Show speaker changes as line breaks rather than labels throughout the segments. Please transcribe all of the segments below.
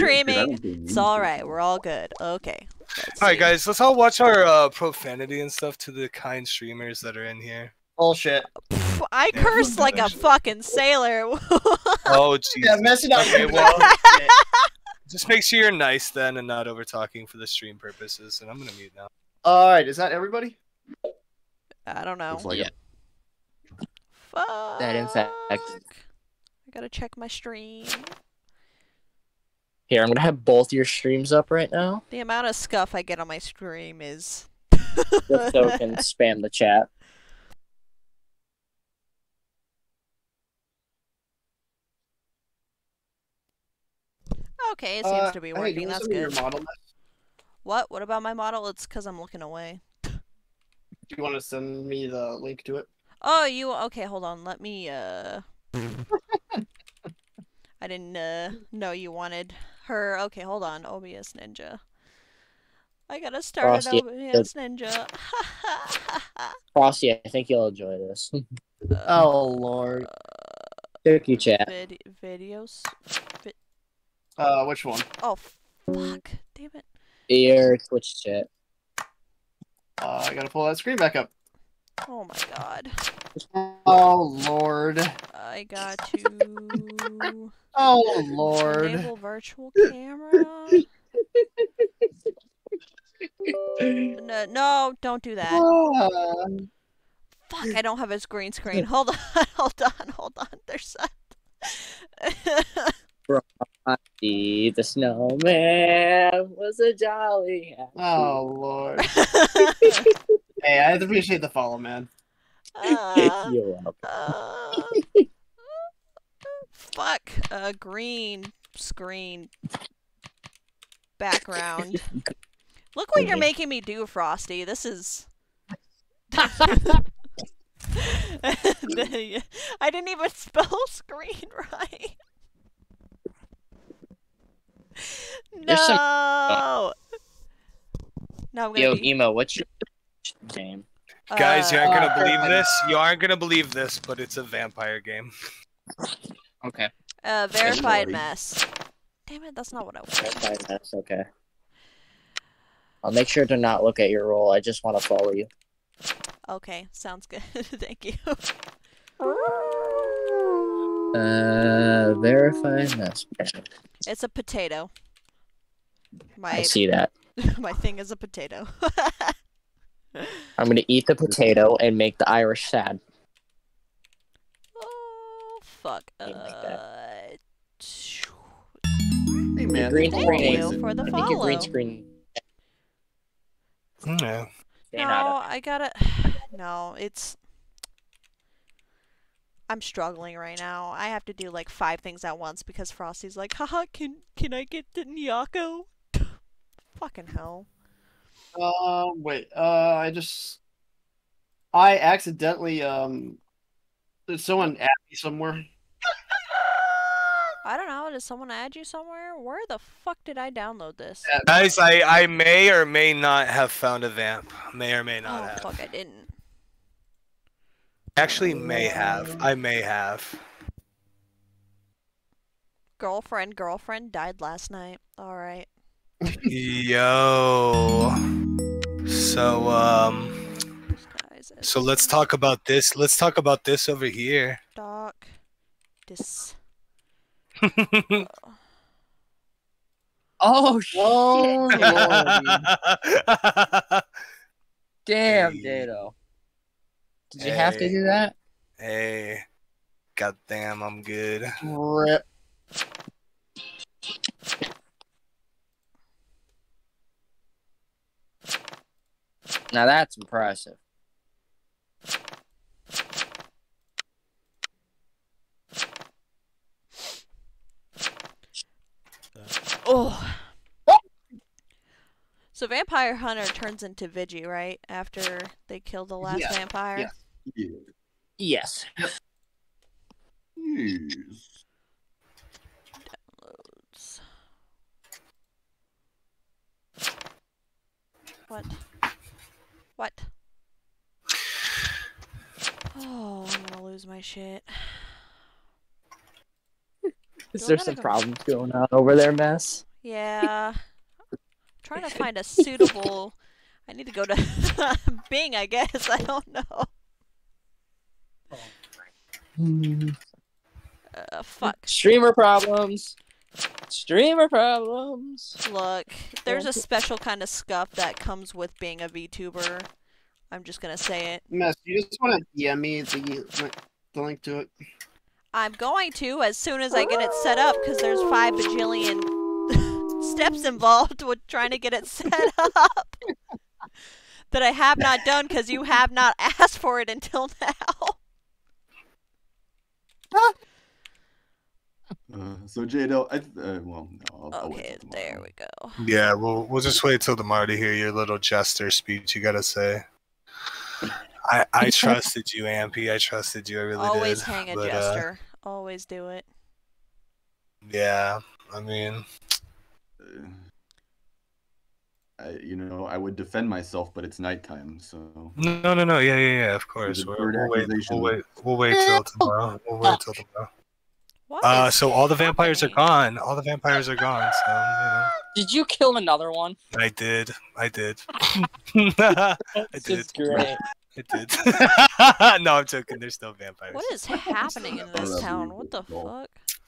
streaming. It's alright. We're all good. Okay.
Alright, guys, let's all watch our profanity and stuff to the kind streamers that are in here.
Bullshit.
I curse like a fucking sailor.
Oh, jeez.
Yeah, mess it up.
Okay, well, just make sure you're nice then and not over talking for the stream purposes. And I'm gonna mute now.
Alright, is that everybody?
I don't know.
Like
Yeah.
Fuck.
That in fact.
I gotta check my stream.
Here, I'm gonna have both your streams up right now.
The amount of scuff I get on my stream is.
Just so I can spam the chat.
Okay, it seems to be
hey,
working.
can you
That's
send me
good.
your model list?
What? What about my model? It's because I'm looking away.
Do you want to send me the link to it?
Oh, you okay? Hold on. Let me. I didn't know you wanted her. Okay, hold on. OBS Ninja. I gotta start
Frosty,
an OBS Ninja.
Frosty, I think you'll enjoy this.
Oh lord.
Check your chat.
Videos.
Which one?
Oh, fuck. Damn it.
Your Twitch chat.
I gotta pull that screen back up.
Oh my god.
Oh lord.
I got to
Oh lord.
enable virtual camera. No, no, don't do that. Fuck, I don't have his green screen. Hold on, hold on. There's
Frosty the snowman was a jolly.
Oh lord. Hey, I appreciate the follow, man.
You're welcome.
Fuck, green screen background. Look what you're making me do, Frosty. This is. I didn't even spell screen right.
There's some-
No. No, I'm gonna
Yo,
be...
Emo, what's your name?
Guys, you aren't gonna believe this. You aren't gonna believe this, but it's a vampire game.
Okay.
Verified mess. Damn it, that's not what I wanted.
That's okay. I'll make sure to not look at your role. I just want to follow you.
Okay, sounds good. Thank you.
Verified mess.
It's a potato.
I see that.
My thing is a potato.
I'm gonna eat the potato and make the Irish sad.
Oh, fuck.
Hey,
man.
Green
Thank
screen.
you for the
I think your green
follow.
screen.
Yeah.
No, I gotta... No, it's... I'm struggling right now. I have to do like 5 things at once because Frosty's like, haha, can I get the Nyako? Fucking hell.
Wait, I accidentally, did someone add me somewhere?
I don't know, did someone add you somewhere? Where the fuck did I download this?
Guys, I may or may not have found a vamp. May or may not
Oh,
have.
fuck, I didn't.
Actually, may have. I may have.
Girlfriend died last night. Alright.
Yo. So, so let's talk about this. Let's talk about this over here.
Doc. This.
Oh shit!
Oh, Lord.
Damn,
Hey.
Dado. Did you have to do that?
Hey. Goddamn, I'm good.
Rip.
Now that's impressive.
Oh. So Vampire Hunter turns into Vigi, right? After they kill the last
Yeah,
vampire?
yeah.
Yes.
Yes.
Downloads. What? What? Oh, I'm gonna lose my shit.
Is
Do I
there
gotta
some
go-
problems going on over there, Mess?
Yeah. Trying to find a suitable. I need to go to Bing, I guess. I don't know. Fuck.
Streamer problems. Streamer problems.
Look, there's a special kind of scuff that comes with being a VTuber. I'm just gonna say it.
Mess, you just want to DM me the link to it?
I'm going to as soon as I get it set up, because there's 5 bajillion steps involved with trying to get it set up that I have not done because you have not asked for it until now.
So Jado, well, no. I'll wait
Okay,
till
there
tomorrow.
we go.
Yeah, we'll just wait till tomorrow to hear your little jester speech you gotta say. I trusted you, Ampy. I trusted you. I really
Always
did.
hang a
but,
jester. Always do it.
Yeah, I mean,
I would defend myself, but it's nighttime, so.
no. Yeah. Of course.
The third accusation.
We'll wait till tomorrow. We'll wait till tomorrow.
What is
So all the vampires are
happening?
gone. All the vampires are gone. So you know.
Did you kill another one?
I did. I did.
This is great.
I did. No, I'm joking. There's no vampires.
What is happening in this town? What the fuck?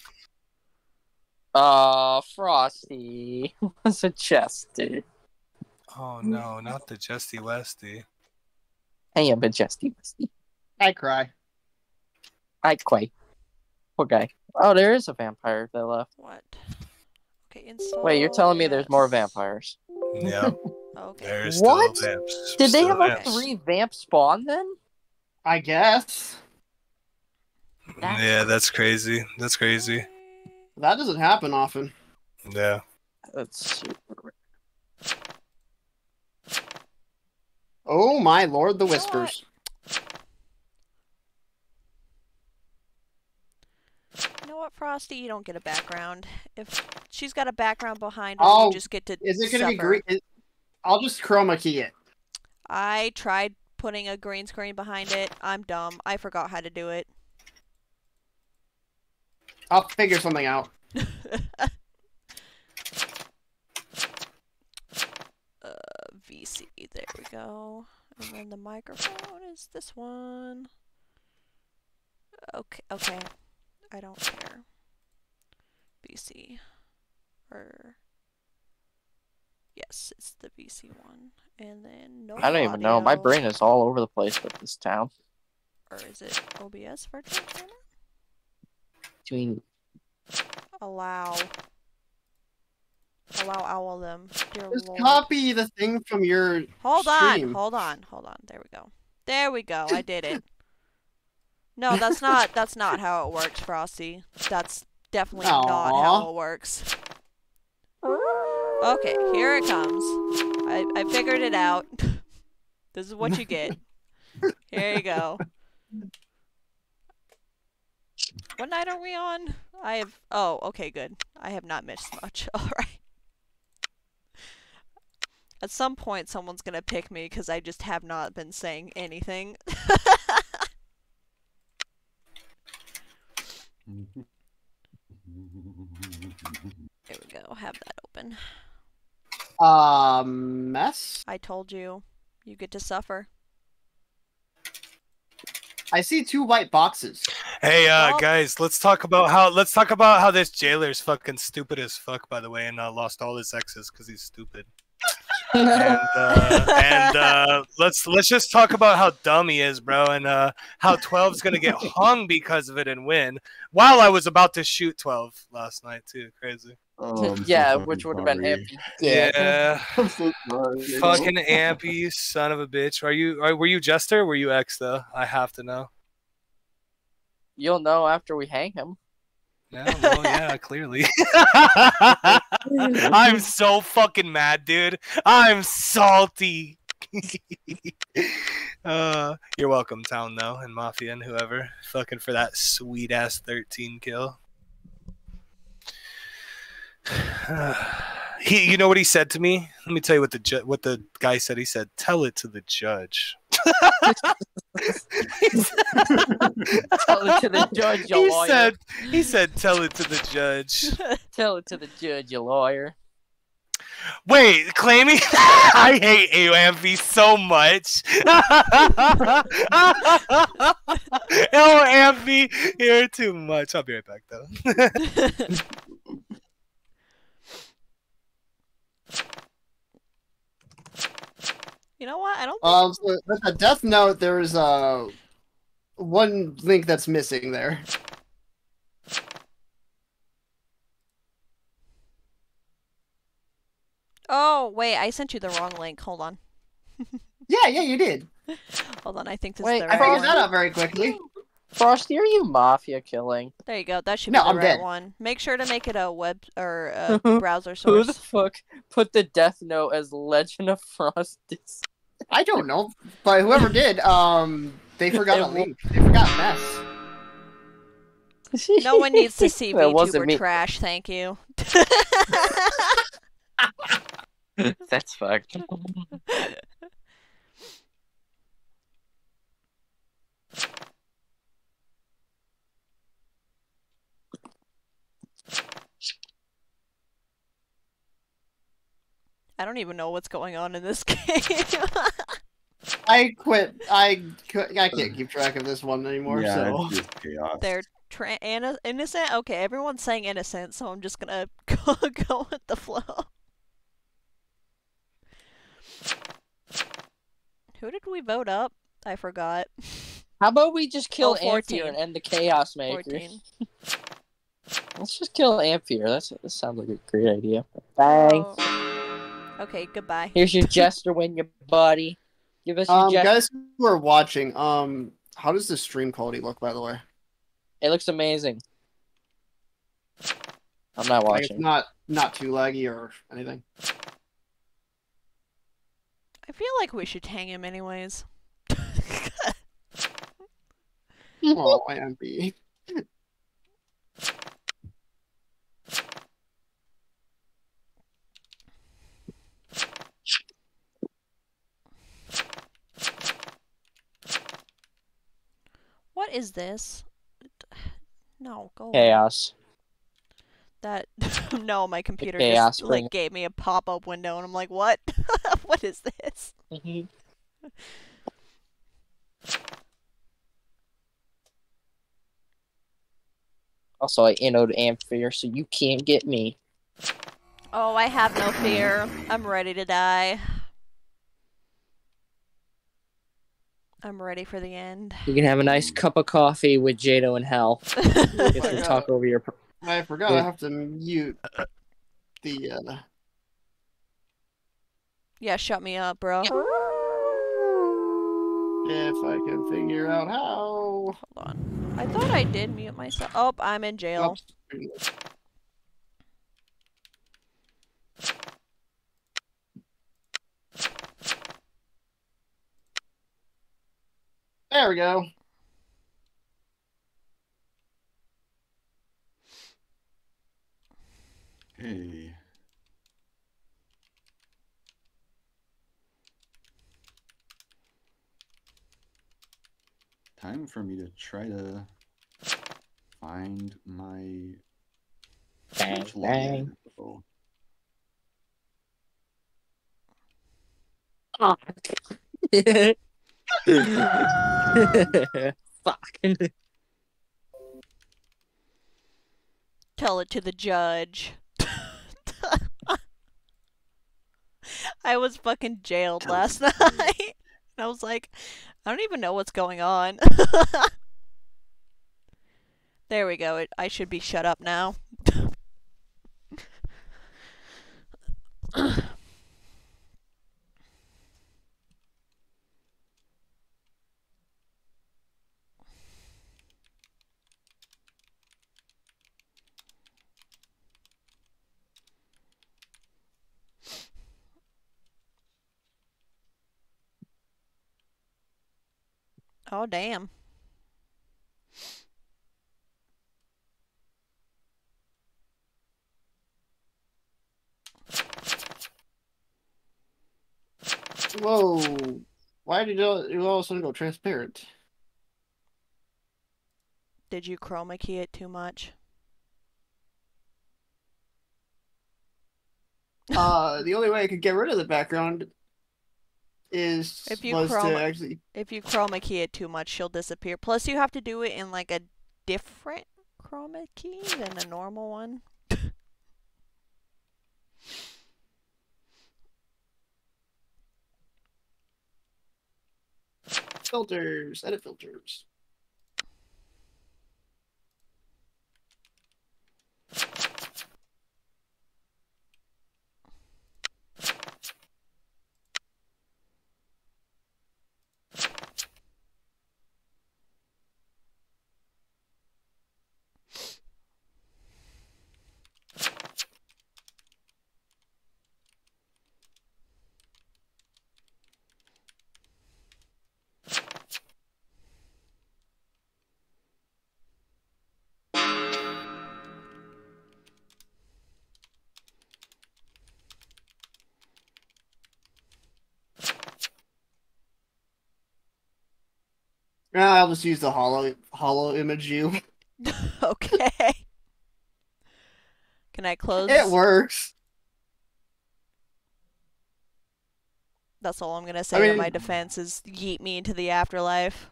Frosty was a chester.
Oh no, not the Justy Westy.
I am a Justy Westy.
I cry.
I quite. Poor guy. Oh, there is a vampire that left.
What? Okay, install.
Wait, you're telling me there's more
this.
vampires?
Yeah,
Okay.
there's
What?
still vamps.
Did they
Still
have like
vamps.
3 vamps spawn then?
I guess.
Yeah, that's crazy. That's crazy.
That doesn't happen often.
Yeah.
That's super.
Oh my lord, the
You know
whispers.
You know what, Frosty? You don't get a background. If she's got a background behind her,
Oh,
you just get to
Is it going to be
suffer.
green? I'll just chroma key it.
I tried putting a green screen behind it. I'm dumb. I forgot how to do it.
I'll figure something out.
VC. There we go. And then the microphone is this one. Okay. I don't care. VC. Yes, it's the VC one. And then no
I don't even know. My
audio.
brain is all over the place with this town.
Or is it OBS virtual camera?
Between
Allow owl them. Dear
Just
Lord.
copy the thing from your
Hold
stream.
on. There we go. There we go. I did it. No, that's not how it works, Frosty. That's definitely not how it works. Okay, here it comes. I figured it out. This is what you get. Here you go. What night are we on? Oh, okay, good. I have not missed much. Alright. At some point, someone's gonna pick me because I just have not been saying anything. There we go. Have that open.
Mess?
I told you. You get to suffer.
I see 2 white boxes.
Hey,
Well-
guys, let's talk about how this jailer's fucking stupid as fuck, by the way, and lost all his exes because he's stupid. and let's just talk about how dumb he is, bro, and how 12's gonna get hung because of it and win. While I was about to shoot 12 last night too, crazy.
Oh, I'm so
yeah,
fucking
which would have been
sorry.
empty. Yeah.
Yeah,
I'm so sorry.
fucking Ampy, you son of a bitch. Were you Jester? Or were you X though? I have to know.
You'll know after we hang him.
Yeah, well, yeah, clearly. I'm so fucking mad, dude. I'm salty. You're welcome, Town, though, and Mafia and whoever. Fucking for that sweet ass 13 kill. You know what he said to me? Let me tell you what the guy said. He said, "Tell it to the judge."
Tell it to the judge, you lawyer.
He said, "Tell it to the judge."
Tell it to the judge, you lawyer.
Wait, claiming I hate Amphi so much. Oh, Amphi, you're too much. I'll be right back though.
You know what? I don't think
So with the Death Note, there's one link that's missing there.
Oh, wait, I sent you the wrong link. Hold on.
Yeah, you did.
Hold on, I think this
Wait,
is the
I
right
figured
one.
that out very quickly.
Frosty, are you mafia killing?
There you go. That should
No,
be the
I'm
right
dead.
one. Make sure to make it a web or a browser
Who the
source.
fuck put the Death Note as Legend of Frosty?
I don't know, but whoever did, they forgot a link. They forgot mess.
No one needs to see
That wasn't
VTuber
me.
trash, thank you.
That's fucked.
I don't even know what's going on in this game.
I quit. I can't keep track of this one anymore.
Yeah,
So
it's just chaos.
They're innocent? Okay, everyone's saying innocent, so I'm just gonna go with the flow. Who did we vote up? I forgot.
How about we just kill
Oh, 14.
Ampere and end the Chaos Maker?
14.
Let's just kill Ampere. That sounds like a great idea. Bang.
Oh. Okay, goodbye.
Here's your jester win your buddy. Give us your jester.
guys who are watching, how does the stream quality look, by the way?
It looks amazing. I'm not
Like, it's
watching.
not too laggy or anything.
I feel like we should hang him anyways.
Oh, IMB.
What is this? No, go away.
Chaos.
That no, my computer
chaos
just like
ring.
gave me a pop-up window, and I'm like, what? What is this?
Also, I innoed Ampere, so you can't get me.
Oh, I have no fear. I'm ready to die. I'm ready for the end.
You can have a nice cup of coffee with Jado and Hell. Get to talk over your.
I forgot I have to mute the.
Yeah, shut me up, bro.
If I can figure out how.
Hold on. I thought I did mute myself. Oh, I'm in jail.
Oops. There we go.
Hey. Time for me to try to find my
Bang,
Twitch
bang.
login info.
Fuck.
Tell it to the judge. I was fucking jailed last night. And I was like, I don't even know what's going on. There we go. I should be shut up now. Oh, damn.
Whoa. Why did you all of a sudden go transparent?
Did you chroma key it too much?
The only way I could get rid of the background was to actually.
If you chroma key it too much, she'll disappear. Plus, you have to do it in like a different chroma key than a normal one.
Filters, edit filters. I'll just use the hollow image view.
Okay. Can I close?
It works.
That's all I'm gonna say in my defense is yeet me into the afterlife.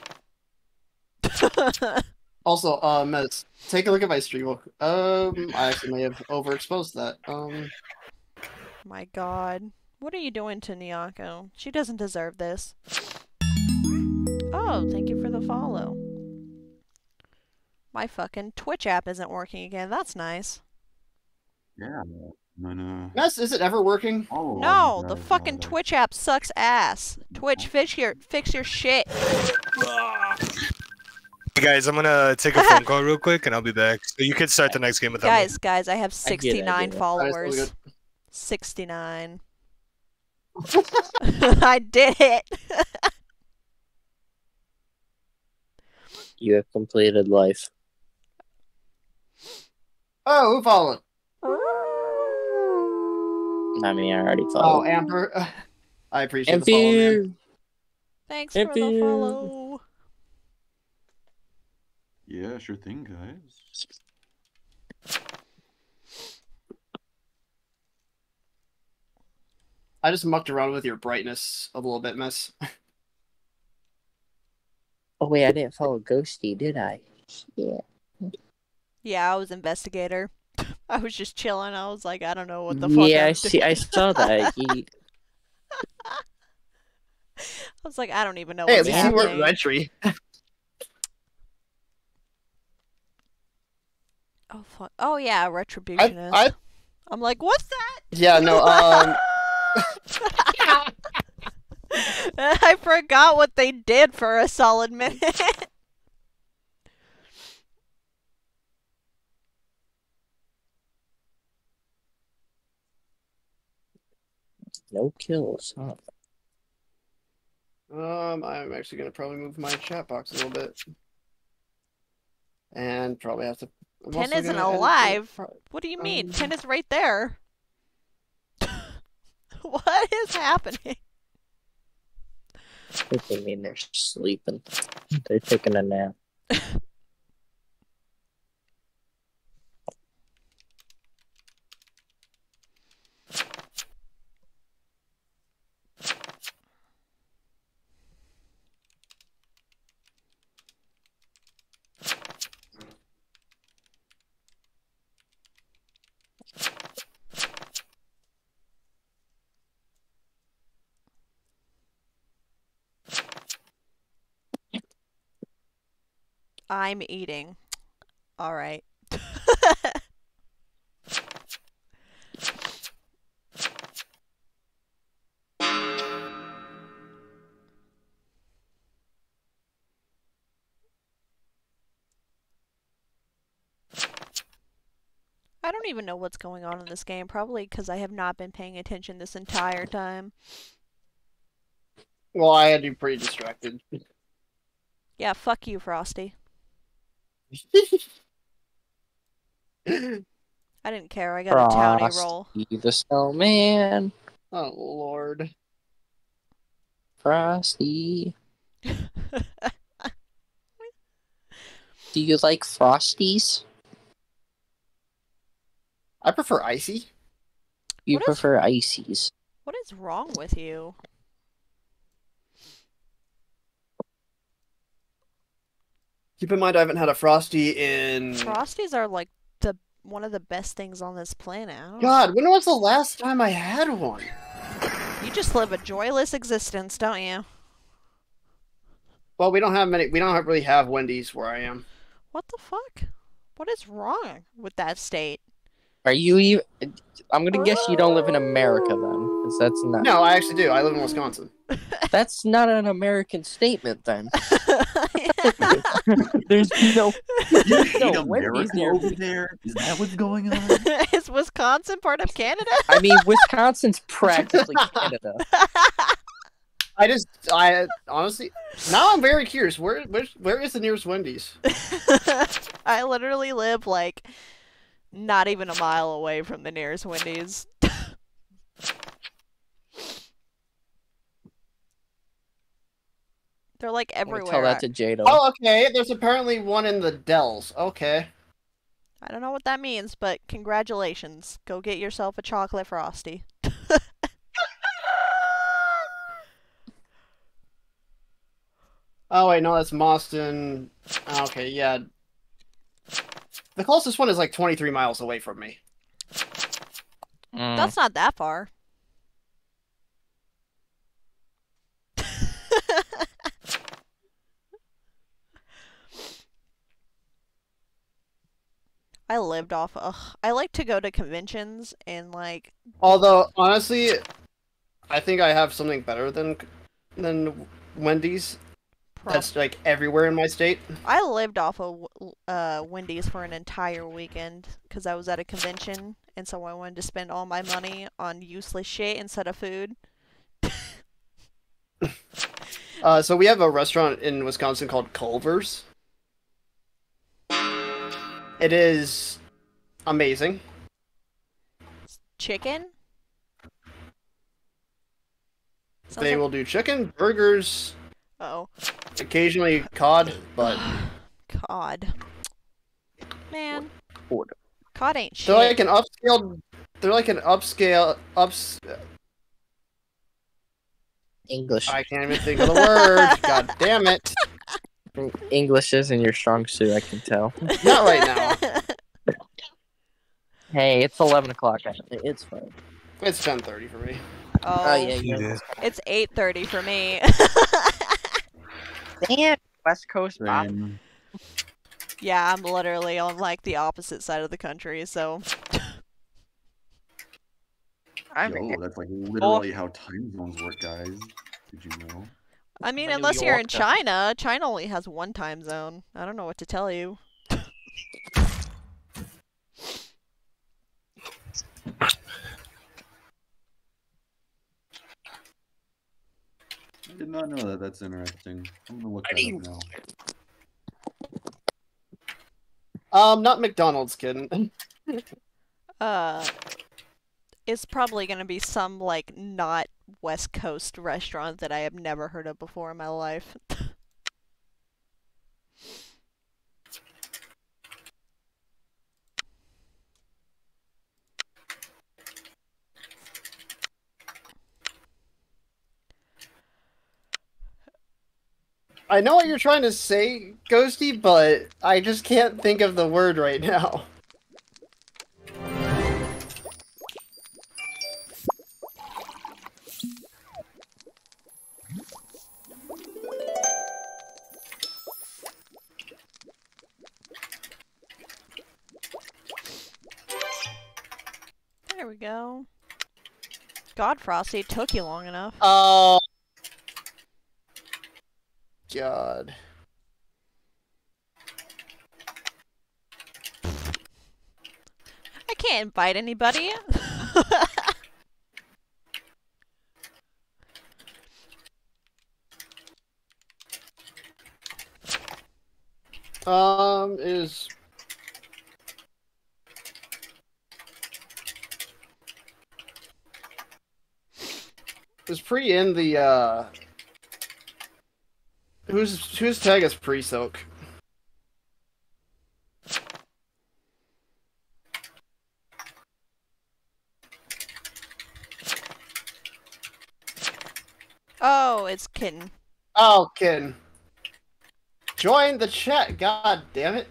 Also, Mez, take a look at my stream. I actually may have overexposed that.
My God. What are you doing to Nyako? She doesn't deserve this. Oh, thank you for the follow. My fucking Twitch app isn't working again. That's nice.
Yeah. No.
Mez, is it ever working?
Oh,
No, the fucking Twitch app sucks ass. Twitch, fix your shit.
Hey guys, I'm gonna take a phone call real quick and I'll be back. So you can start the next game without me.
Guys, I have 69 followers.
Right,
69. I did it.
You have completed life.
Oh, who followed?
I mean, I already
Oh,
followed.
Amber. I appreciate the follow, man.
Thanks for the follow.
Yeah, sure thing, guys.
I just mucked around with your brightness a little bit, Mez.
Oh wait, I didn't follow Ghosty, did I? Yeah.
Yeah, I was investigator. I was just chilling. I was like, I don't know what the fuck.
Yeah,
I'm
I see.
doing.
I saw that.
I was like, I don't even know
Hey, at
what's
least you weren't
happening.
retry.
Oh fuck! Oh yeah, retributionist. I'm like, what's that?
Yeah, no.
I forgot what they did for a solid minute.
No kills, huh?
I'm actually gonna probably move my chat box a little bit, and probably have to.
10 isn't alive. What do you mean? 10 is right there. What is happening?
What do you mean they're sleeping? They're taking a nap.
I'm eating. All right. I don't even know what's going on in this game, probably because I have not been paying attention this entire time.
Well, I had you pretty distracted.
Yeah, fuck you, Frosty. I didn't care. I got a townie roll.
Frosty the snowman.
Oh, Lord.
Frosty. Do you like Frosties?
I prefer icy.
You
What is-
prefer ices.
What is wrong with you?
Keep in mind, I haven't had a Frosty in.
Frosties are like one of the best things on this planet. I don't
God, when was the last time I had one?
You just live a joyless existence, don't you?
Well, we don't have many. We don't really have Wendy's where I am.
What the fuck? What is wrong with that state?
Are you even? I'm gonna guess you don't live in America then, because that's not.
No, I actually do. I live in Wisconsin.
That's not an American statement then. There's no.
You
There's
hate
no Wendy's
America
near.
over there? Is that what's going on?
Is Wisconsin part of Canada?
I mean, Wisconsin's practically Canada.
I honestly, now I'm very curious. Where is the nearest Wendy's?
I literally live like not even a mile away from the nearest Wendy's. They're like
I'm gonna
everywhere.
tell that to Jado.
Oh, okay. There's apparently one in the Dells. Okay.
I don't know what that means, but congratulations. Go get yourself a chocolate frosty.
Oh wait, no, that's Boston. Okay, yeah. The closest one is like 23 miles away from me.
That's not that far. I lived off. I like to go to conventions and like.
Although honestly, I think I have something better than Wendy's. That's like everywhere in my state.
I lived off of Wendy's for an entire weekend because I was at a convention, and so I wanted to spend all my money on useless shit instead of food.
So we have a restaurant in Wisconsin called Culver's. It is amazing.
Chicken?
They will do chicken, burgers,
Oh.
occasionally cod, but
Cod. Man.
Order.
Cod ain't shit.
they're like an upscale. They're like an upscale
English.
I can't even think of the word. God damn it!
English isn't your strong suit, I can tell.
Not right now.
Hey, it's 11 o'clock. It's fine.
It's 10:30 for me.
Oh,
yeah, yeah.
It's 8:30 for me.
Damn, West Coast Bob.
Same.
Yeah, I'm literally on like the opposite side of the country, so
I'm
Yo, that's like literally how time zones work, guys. Did you know?
I mean,
I'm in New
unless you're in
York, though.
China, China only has one time zone. I don't know what to tell you.
I did not know that. That's interesting. I'm gonna look that up now.
Not McDonald's, kidding.
It's probably gonna be some like not West Coast restaurant that I have never heard of before in my life.
I know what you're trying to say, Ghosty, but I just can't think of the word right now.
There we go. God, Frosty, it took you long enough.
Oh. God.
I can't invite anybody.
Is pretty in the whose tag is pre-soak?
Oh, it's kitten.
Oh, kid. Join the chat. God damn it.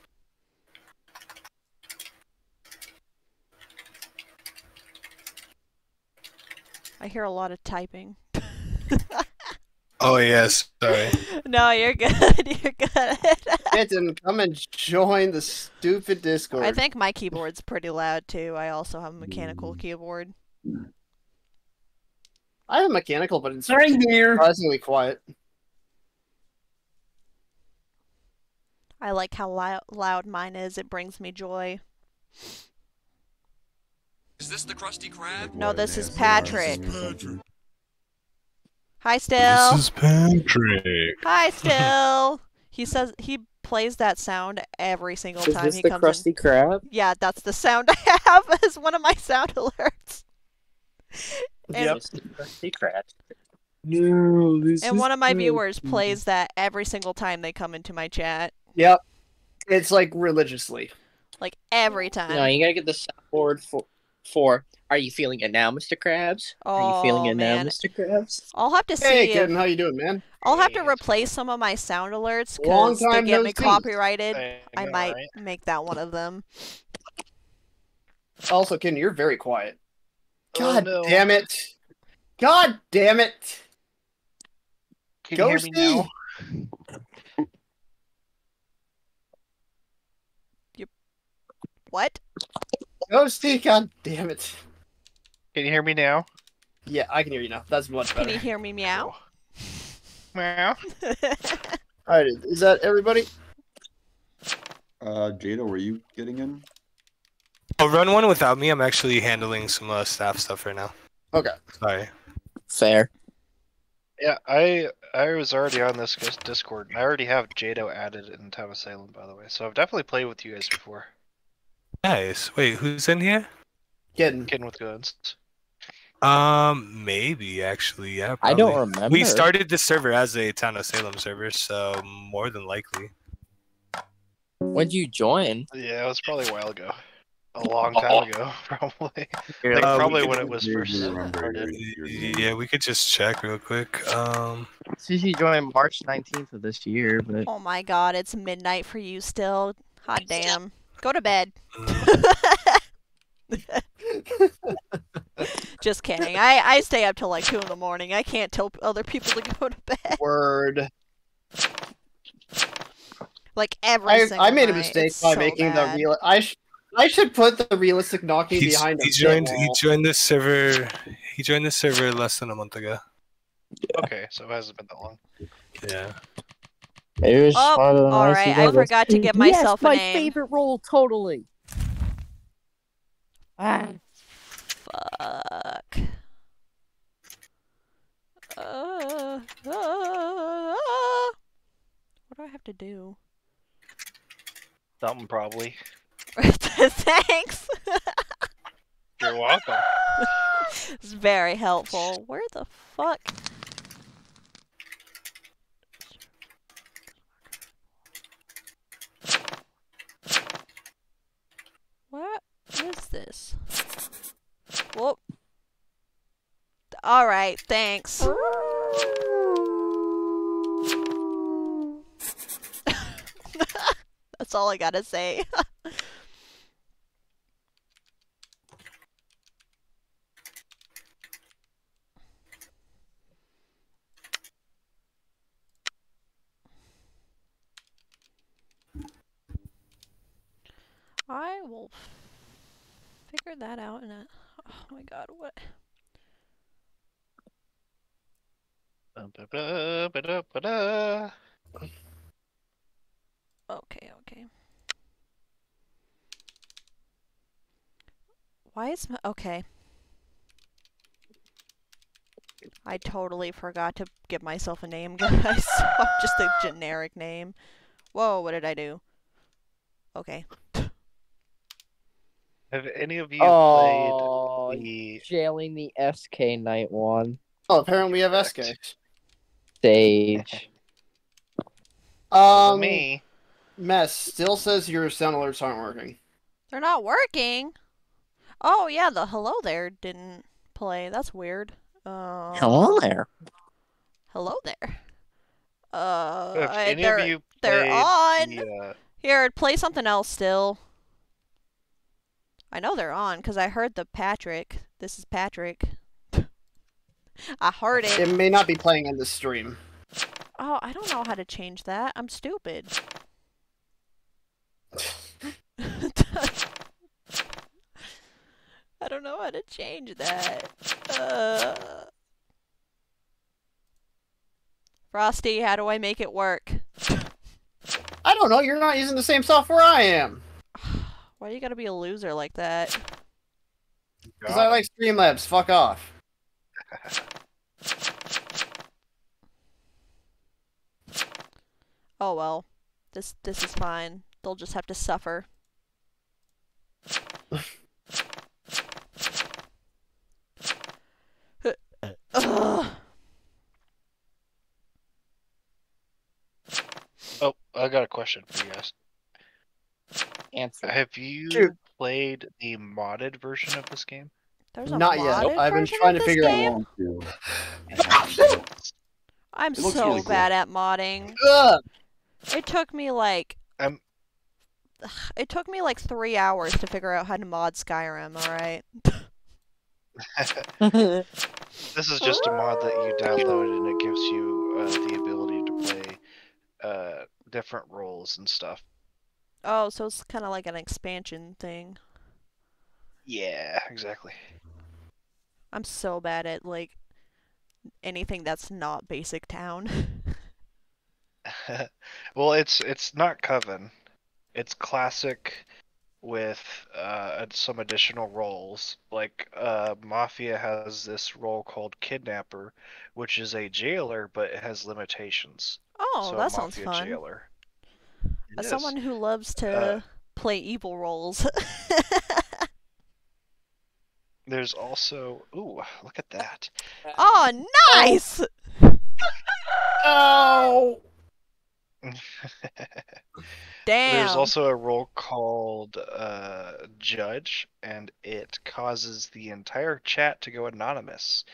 I hear a lot of typing.
Oh yes, sorry.
No, you're good. You're good.
Kitten, come and join the stupid Discord.
I think my keyboard's pretty loud too. I also have a mechanical keyboard.
I have a mechanical, but it's
Right here.
surprisingly quiet.
I like how loud mine is. It brings me joy.
Is this the Krusty Krab?
No, this is
Yes,
Patrick.
Patrick.
Hi, Still.
This is Patrick.
Hi, Still. He says he plays that sound every single
Is
time
this
he
the
comes in.
Krusty Krab?
Yeah, that's the sound I have as one of my sound alerts. And,
Yep.
It's the Krusty Krab. No, this
and
is
one of my
Krusty.
viewers plays that every single time they come into my chat.
Yep. It's like religiously.
Like every time.
No, you gotta get the soundboard for. Are you feeling it now, Mr. Krabs? Are you feeling
Oh,
it
man.
now, Mr. Krabs?
I'll have to see
Hey,
if
kitten, how you doing, man?
I'll have to
Hey,
replace some of my sound alerts
Long
because they
time
get
no
me
see.
copyrighted.
I
I
know,
might
right?
make that one of them.
Also, kitten, you're very quiet.
Oh,
God
no.
damn it. God damn it.
Can you hear me now?
What?
Ghosty, god damn it.
Can you hear me now?
Yeah, I can hear you now. That's much
Can you
better.
hear me meow?
Meow.
Alright, is that everybody?
Jada, were you getting in?
Oh, run one without me. I'm actually handling some staff stuff right now.
Okay.
Sorry.
Fair.
Yeah, I was already on this Discord, and I already have Jado added in Town of Salem, by the way. So I've definitely played with you guys before.
Nice. Wait, who's in here?
Kitten.
Kidding with guns.
Maybe actually. Yeah.
I don't
probably.
remember.
We started this server as a Town of Salem server, so more than likely.
When'd you join?
Yeah, it was probably a while ago. A long time ago, probably. Like,
we
probably
could-
when it was first
remember
started.
Yeah, we could just check real quick.
CC joined March 19th of this year, but
Oh my god, it's midnight for you still. Hot damn. Go to bed. Just kidding. I stay up till like 2 in the morning. I can't tell other people to go to bed.
Word.
Like every single
I made a
night.
mistake
It's
by
so
making
bad.
the real. I should put the realistic knocking behind
he
a
joined.
pit
He
wall.
joined this server. He joined this server less than a month ago.
Okay, so it hasn't been that long.
Yeah.
maybe it was just
Oh,
one of the
alright,
nicest
I
levels.
forgot to give myself a
my
name.
favorite role, totally.
Fuck. What do I have to do?
Something probably.
Thanks.
You're welcome.
It's very helpful. Where the fuck? What is this? Whoop. Alright, thanks. That's all I gotta say. I will figure that out in a. Oh my god, what?
Ba-da-ba-da-ba-da.
Okay, okay. Why is my. Okay. I totally forgot to give myself a name, guys. So just a generic name. Whoa, what did I do? Okay.
Have any of you
Oh,
played the
jailing the SK Night one
Oh, apparently we have SK.
stage.
me?
Mess still says your sound alerts aren't working.
They're not working. Oh yeah, the hello there didn't play. That's weird.
Hello there.
Hello there.
If any of you
they're
played
on.
the,
Here, play something else still. I know they're on because I heard the Patrick. This is Patrick. I heard it.
It may not be playing in the stream.
Oh, I don't know how to change that. I'm stupid. I don't know how to change that. Frosty, how do I make it work?
I don't know. You're not using the same software I am.
Why you gotta be a loser like that?
Because I like Streamlabs. Fuck off.
Oh well. This is fine. They'll just have to suffer. Ugh.
Oh, I got a question for you guys.
Answer.
Have you
Shoot.
played the modded version of this game?
There's a
Not yet.
modded
I've been
version
trying
of
to
this
figure
game?
out.
I'm
It looks
so
really cool.
bad at modding.
Ugh.
It took me like
I'm-
it took me like 3 hours to figure out how to mod Skyrim, alright?
This is just a mod that you download and it gives you the ability to play different roles and stuff.
Oh, so it's kind of like an expansion thing.
Yeah, exactly.
I'm so bad at like anything that's not Basic Town.
Well, it's not Coven. It's classic with some additional roles. Like Mafia has this role called Kidnapper, which is a jailer, but it has limitations.
Oh,
So
that
a
sounds
Mafia
fun.
jailer. It
As
is.
someone who loves to play evil roles.
There's also ooh, look at that.
Oh, nice!
Oh.
Damn.
There's also a role called Judge, and it causes the entire chat to go anonymous.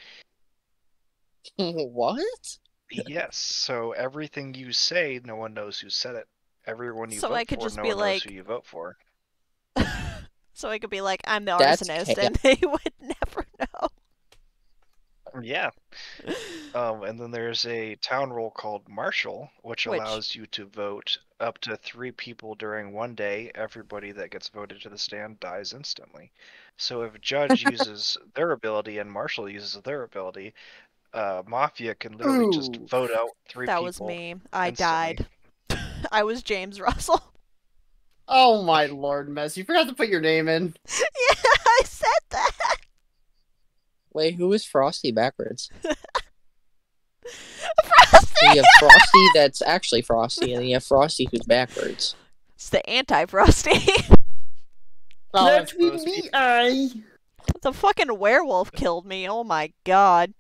What?
Yes, so everything you say, no one knows who said it. Everyone you
So
vote
I could
for,
just
no
be
one
like-
knows who you vote for.
So I could be like, I'm the
That's
arsonist, and they would never know.
Yeah. And then there's a town role called Marshal, which
Which-
allows you to vote up to 3 people during one day. Everybody that gets voted to the stand dies instantly. So if Judge uses their ability and Marshal uses their ability, Mafia can literally just
Ooh.
vote out 3 people.
That was me. I
instantly.
died. I was James Russell.
Oh my lord, Mess. You forgot to put your name in.
Yeah, I said that.
Wait, who is Frosty backwards?
Frosty!
You have Frosty that's actually Frosty, and you have Frosty who's backwards.
It's the anti-Frosty.
Oh,
Let
that's
me
gross.
be I.
The fucking werewolf killed me. Oh my god.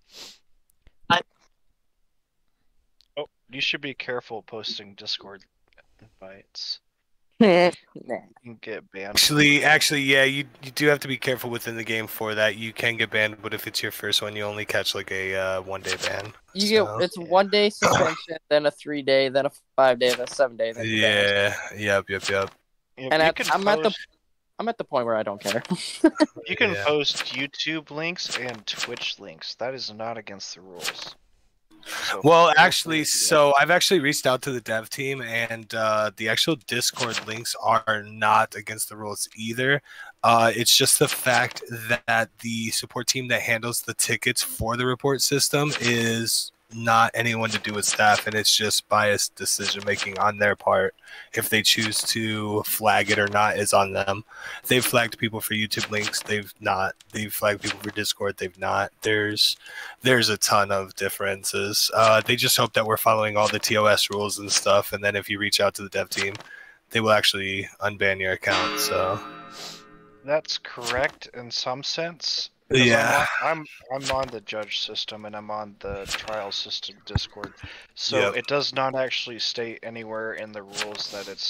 Oh, you should be careful posting Discord invites.
Nah.
You can get banned.
Actually, yeah, you do have to be careful within the game for that. You can get banned, but if it's your first one, you only catch like a 1-day ban.
You
So-
get it's 1 day suspension, then a 3 day, then a 5 day, then a 7 day. Then you're banned.
Yeah, yep.
Yeah,
And
you can
I'm at the point where I don't care.
You can
Yeah.
post YouTube links and Twitch links. That is not against the rules. So
Well,
feel free
actually,
to do that.
so I've actually reached out to the dev team, and the actual Discord links are not against the rules either. It's just the fact that the support team that handles the tickets for the report system is not anyone to do with staff, and it's just biased decision making on their part. If they choose to flag it or not is on them. They've flagged people for YouTube links. They've not. They've flagged people for Discord. They've not. There's a ton of differences. They just hope that we're following all the TOS rules and stuff. And then if you reach out to the dev team, they will actually unban your account. So
That's correct in some sense. 'Cause
yeah,
I'm on the judge system and I'm on the trial system Discord. So
Yep.
it does not actually state anywhere in the rules that it's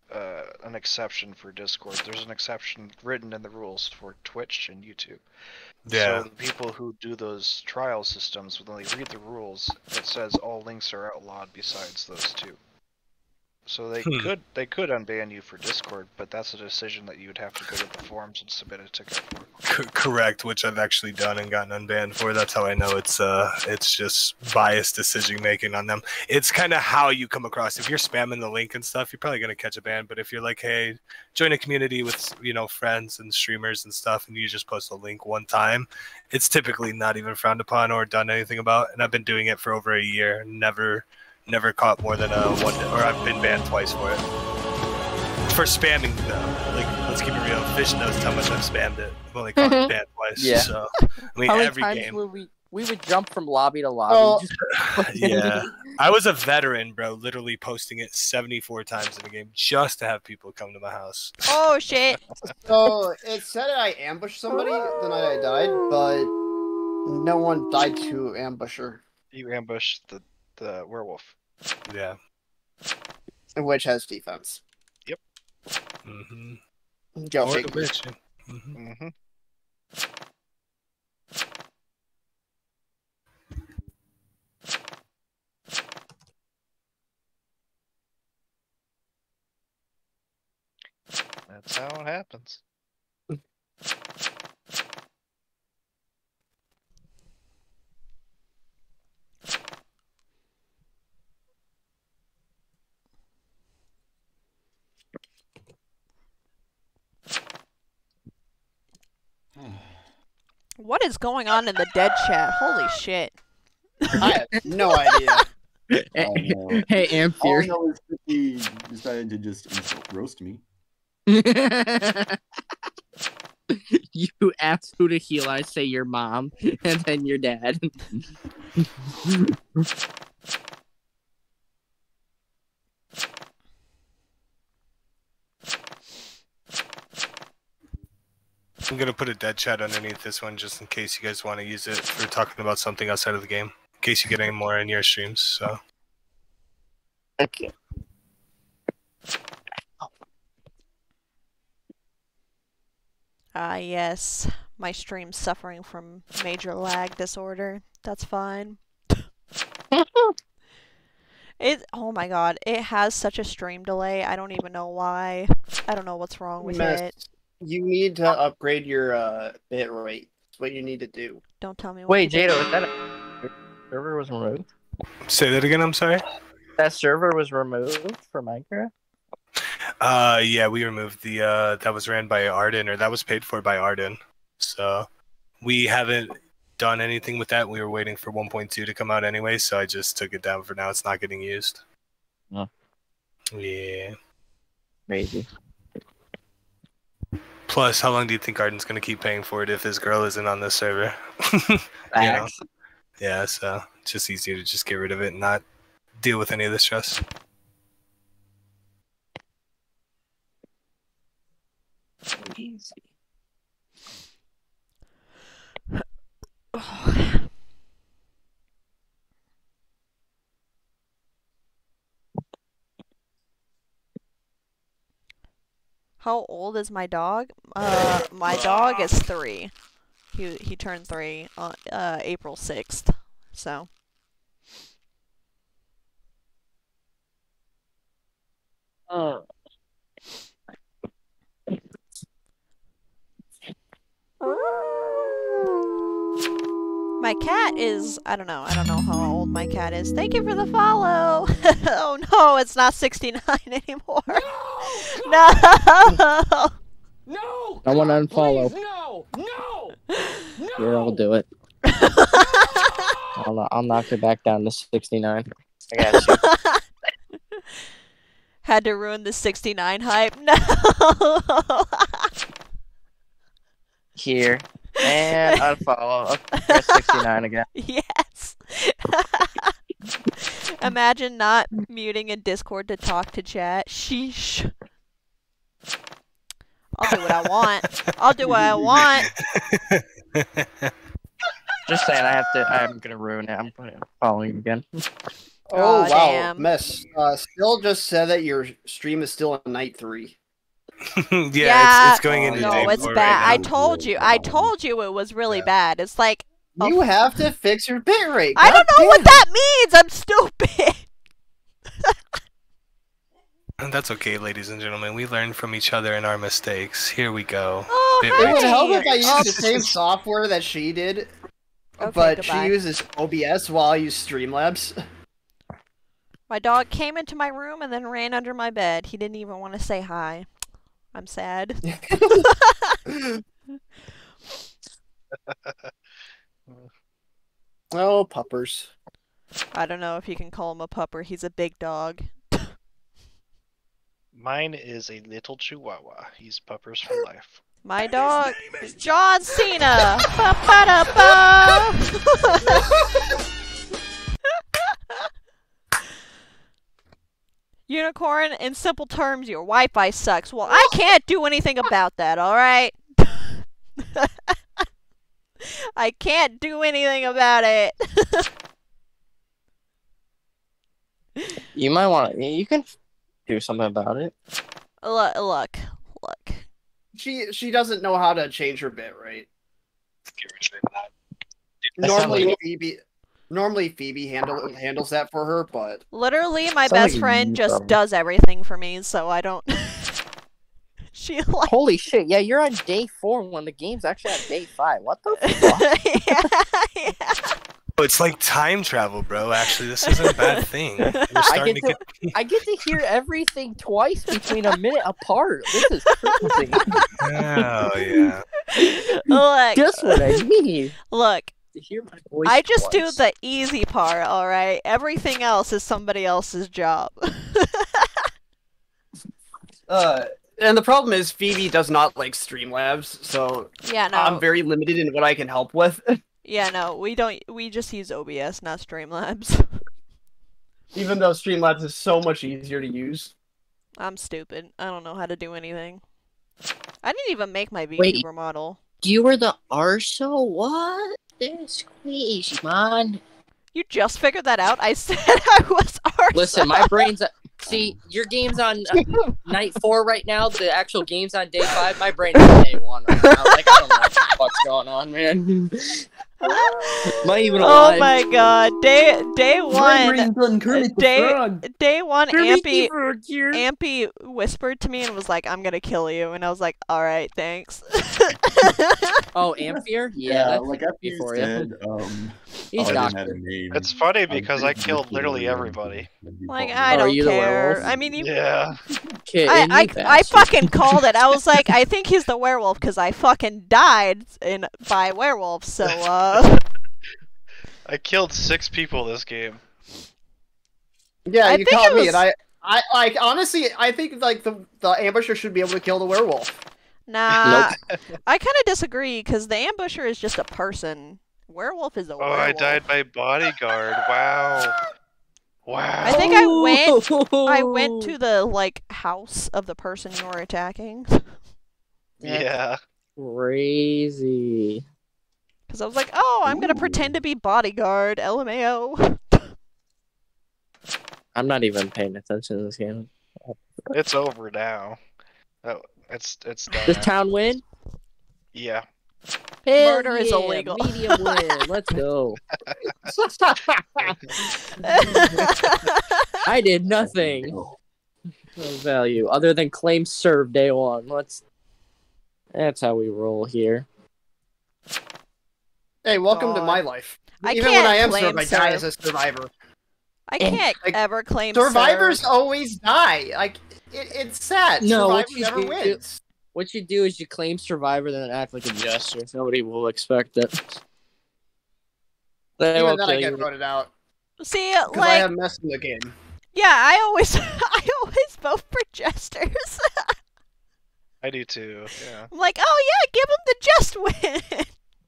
an exception for Discord. There's an exception written in the rules for Twitch and YouTube.
Yeah.
So the people who do those trial systems, when they read the rules, it says all links are outlawed besides those two. So they could unban you for Discord, but that's a decision that you would have to go to the forums and submit a ticket for.
Correct, which I've actually done and gotten unbanned for. That's how I know it's just biased decision making on them. It's kind of how you come across. If you're spamming the link and stuff, you're probably gonna catch a ban. But if you're like, hey, join a community with friends and streamers and stuff, and you just post a link one time, it's typically not even frowned upon or done anything about. And I've been doing it for over a year, never caught more than one, or I've been banned twice for it. For spamming though, like, let's keep it real. Fish knows how much I've spammed it. I've only caught banned twice.
Yeah.
So I mean,
How many
every
times
game.
we would jump from lobby to lobby?
Oh.
Yeah, I was a veteran, bro. Literally posting it 74 times in a game just to have people come to my house.
Oh shit!
So it said I ambushed somebody the night I died, but no one died to ambusher,
You ambush the werewolf.
Yeah.
which has defense.
Mm-hmm.
Go
Or the
figure.
witch. Mm-hmm.
Mm-hmm. That's how it happens.
What is going on in the dead chat? Holy shit!
I have no idea.
Oh, no.
Hey,
All I
Ampere.
know is that he decided to just roast me.
You ask who to heal, I say your mom, and then your dad.
I'm gonna put a dead chat underneath this one just in case you guys want to use it for talking about something outside of the game. In case you get any more in your streams. So
Okay.
Yes. My stream's suffering from major lag disorder. That's fine. Oh my god, it has such a stream delay. I don't even know why. I don't know what's wrong with
Mess.
it.
You need to upgrade your bit rate. That's what you need to do.
Don't tell me what
Wait,
to do.
Jado, is that server was removed?
say that again. I'm sorry.
That server was removed for Minecraft?
Yeah, we removed the that was ran by Arden, or that was paid for by Arden. So we haven't done anything with that. We were waiting for 1.2 to come out anyway, so I just took it down for now. It's not getting used.
Oh.
Yeah.
Crazy.
Plus, how long do you think Arden's gonna keep paying for it if his girl isn't on this server? You know?
Facts.
Yeah, so it's just easier to just get rid of it and not deal with any of the stress.
Easy.
How old is my dog? My dog is 3. He turned 3 on April 6th. So my cat is, I don't know how old my cat is. Thank you for the follow. Oh no, it's not 69 anymore. No.
No!
I want to unfollow.
Please, no! No! No!
Here, I'll do it. I'll knock it back down to 69. I got you.
Had to ruin the 69 hype. No.
Here. And unfollow. Okay, press 69 again.
Yes. Imagine not muting in Discord to talk to chat. Sheesh. I'll do what I want. I'll do what I want.
Just saying, I'm gonna ruin it. I'm following you again.
Oh,
Aw,
wow,
damn.
Mess. Still just said that your stream is still on night 3.
Yeah, it's going into
no,
day
it's
4
bad.
right
I
now.
told you. I told you it was really
Yeah.
bad. It's like
You have to fix your bitrate.
I don't know what that means. I'm stupid.
That's okay, ladies and gentlemen. We learn from each other and our mistakes. Here we go.
Oh,
Bit
It
rate.
would help if I
Oh,
used the same software that she did,
Okay,
but
goodbye.
she uses OBS while I use Streamlabs.
My dog came into my room and then ran under my bed. He didn't even want to say hi. I'm sad.
Oh, puppers.
I don't know if you can call him a pupper. He's a big dog.
Mine is a little chihuahua. He's puppers for life.
My dog is John Cena. Ba-ba-da-ba. Unicorn, in simple terms, your Wi-Fi sucks. Well, I can't do anything about that, alright? I can't do anything about it.
You might want to. You can do something about it.
Look.
She doesn't know how to change her bitrate.
That sounds
Normally Phoebe handles that for her, but
Literally, my
Sounds
best
like a
friend
you
just
problem.
does everything for me, so I don't... She like...
Holy shit! Yeah, you're on day 4 when the game's actually on day 5. What the fuck?
yeah.
Oh, it's like time travel, bro. Actually, this isn't a bad thing. We're starting to get.
I get to hear everything twice between a minute apart. This is crazy.
Oh yeah.
Look,
That's what I mean.
look,
To hear my voice
I just do
twice.
the easy part, alright? Everything else is somebody else's job.
and the problem is Phoebe does not like Streamlabs, so
Yeah, no.
I'm very limited in what I can help with.
Yeah, no, we don't. We just use OBS, not Streamlabs.
Even though Streamlabs is so much easier to use.
I'm stupid. I don't know how to do anything. I didn't even make my
Wait.
VTuber model.
You were the Arso? What? That's crazy, man.
You just figured that out? I said I was Arso.
Listen, my brain's. See, your game's on night 4 right now. The actual game's on day 5. My brain's on day 1 right now. Like, I don't know what the fuck's going on, man. Am I even
Oh
alive?
my god. Day one. Day one, Ampy whispered to me and was like, "I'm gonna kill you," and I was like, "All right, thanks."
Oh, Amphier? Yeah, that's
like after
before
you
you.
said,
He's
I
not.
didn't have a name.
It's funny
I
because I killed literally everybody.
Like,
Oh,
I
are
don't
you the
care.
werewolf?
I mean, you.
Yeah.
Kid,
I fucking called it. I was like, I think he's the werewolf because I fucking died by werewolf. So
I killed 6 people this game.
Yeah,
I
you
think
caught
it
me,
was-
and I like honestly, I think like the ambusher should be able to kill the werewolf.
nah. I kind of disagree because the ambusher is just a person. Werewolf is a
Oh,
werewolf.
I died by bodyguard. Wow. Wow.
I think I went to the like house of the person you were attacking
Yeah.
Crazy.
because I was like, oh, I'm gonna pretend to be bodyguard. LMAO.
I'm not even paying attention to this game.
It's over now. Oh, it's done.
Does town win?
Yeah.
Hell
Murder is
yeah,
illegal.
Medium win. Let's go. I did nothing of value other than claim serve day 1. That's how we roll here.
Hey, welcome to
God.
my life.
I
Even
can't
when I am
claim
served, I die
serve.
as a survivor.
I can't
Like,
ever claim
Survivors
serve.
always die. Like it's sad.
No, what
Survivor
you
never
do-
wins.
What you do is you claim survivor, then act like a jester. Nobody will expect it. They
Even
won't
then, I
kill
get
you.
voted out
See,
because I
like,
have mess in the game.
yeah, I always vote for jesters.
I do too. Yeah.
I'm like, oh yeah, give him the just win.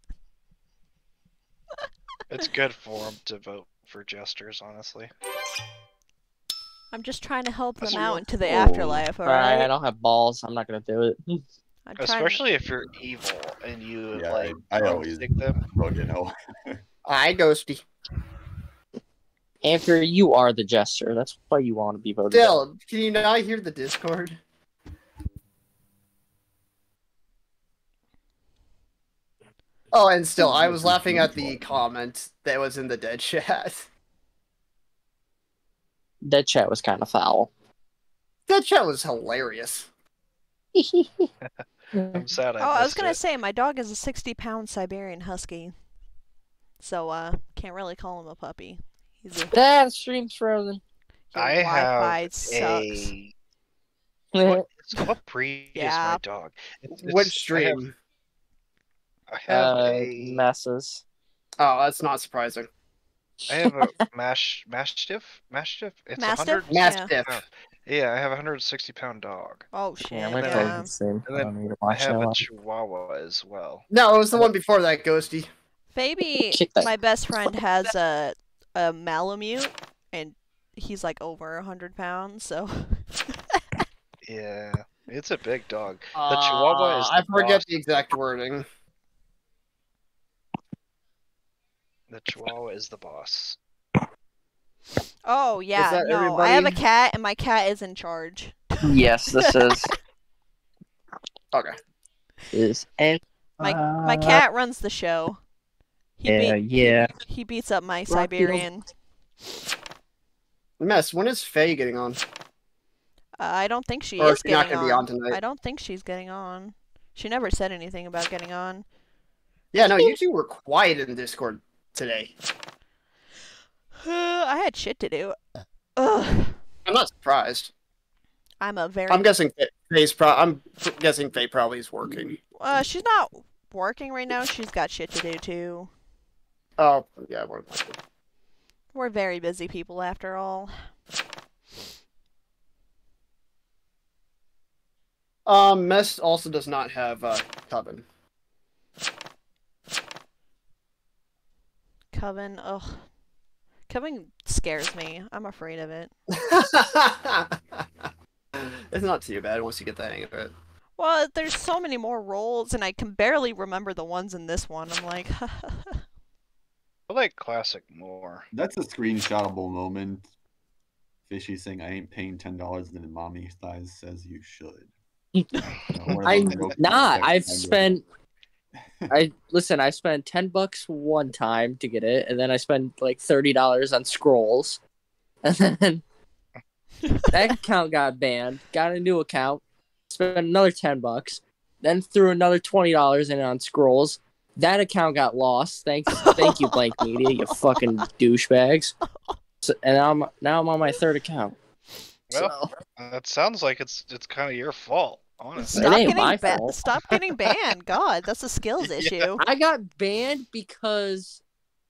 It's good for them to vote for jesters, honestly.
I'm just trying to help
That's
them out
real.
into the
Oh.
afterlife,
Alright, I
alright?
don't have balls. I'm not gonna do it.
I'm trying-
Especially if you're evil and you
Yeah, I always
stick them.
vote, you know.
I ghosty.
Anchor, you are the jester. That's why you want to be voted out.
Still, can you not hear the Discord? Oh, and still, I was laughing at the comment that was in the dead chat.
That chat was kind of foul.
That chat was hilarious.
I'm sad
Oh, I was
missed
gonna
it.
say my dog is a 60-pound Siberian Husky, so can't really call him a puppy. He's a
That stream's frozen.
your
I
Wi-Fi
have
sucks.
what breed is
Yeah.
my dog?
Which stream?
I have
Messes.
Oh, that's not surprising.
I have a mastiff. Mastiff. It's
Mastiff?
100.
Yeah.
Mastiff.
Yeah, I have a 160-pound dog.
Oh shit.
Yeah, my
Yeah.
dog's the same.
And
I don't need to
I
watch
have
that
a
one.
Chihuahua as well.
No, it was the one before that, Ghosty.
Phoebe,
Kick that.
my best friend, has a Malamute, and he's like over 100 pounds. So
Yeah, it's a big dog. The Chihuahua is
I
the
forget
boss.
the exact wording.
The Chihuahua is the boss.
oh yeah,
that
no, I have a
everybody?
cat, and my cat is in charge.
Yes, this
Okay.
is
My cat runs the show.
yeah.
He beats up my
Rocky
Siberian.
Mess, when is Faye getting on?
I don't think she
Or
is
is she not
getting
gonna be on tonight?
I don't think she's getting on. She never said anything about getting on.
Yeah, no, you two were quiet in Discord today.
I had shit to do. Ugh.
I'm not surprised.
I'm
guessing Faye probably is working.
she's not working right now. She's got shit to do too.
Oh, yeah, more than likely.
We're very busy people after all.
Mess also does not have Coven.
Coven, ugh. Coven scares me. I'm afraid of it.
It's not too bad once you get the hang of it.
Well, there's so many more roles, and I can barely remember the ones in this one. I'm like,
I like classic more.
That's a screenshotable moment. Fishy saying, "I ain't paying $10," and then mommy thighs says you should.
I'm not. I've spent. I spent $10 one time to get it, and then I spent like $30 on scrolls, and then that account got banned. Got a new account, spent another $10, then threw another $20 in on scrolls. That account got lost. Thank you, Blank Media, you fucking douchebags. So, and now I'm on my third account.
Well, that sounds like it's kind of your fault, honestly.
It ain't my
getting
fault.
Stop getting banned. God, that's a skills issue.
I got banned because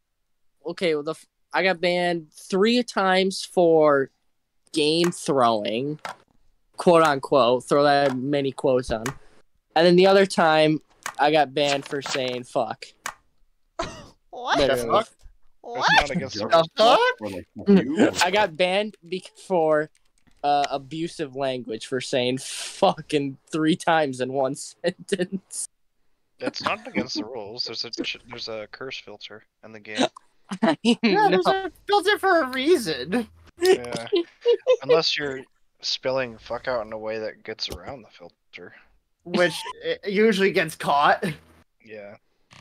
I got banned 3 times for game throwing, quote unquote. Throw that many quotes on, and then the other time I got banned for saying fuck.
What?
Literally.
fuck?
What?
That's not against the
The
rules.
fuck?
I got banned for abusive language for saying fucking 3 times in one sentence.
That's not against the rules. There's a curse filter in the game.
Yeah,
No.
there's a filter for a reason.
Yeah. Unless you're spelling fuck out in a way that gets around the filter.
Which usually gets caught.
Yeah.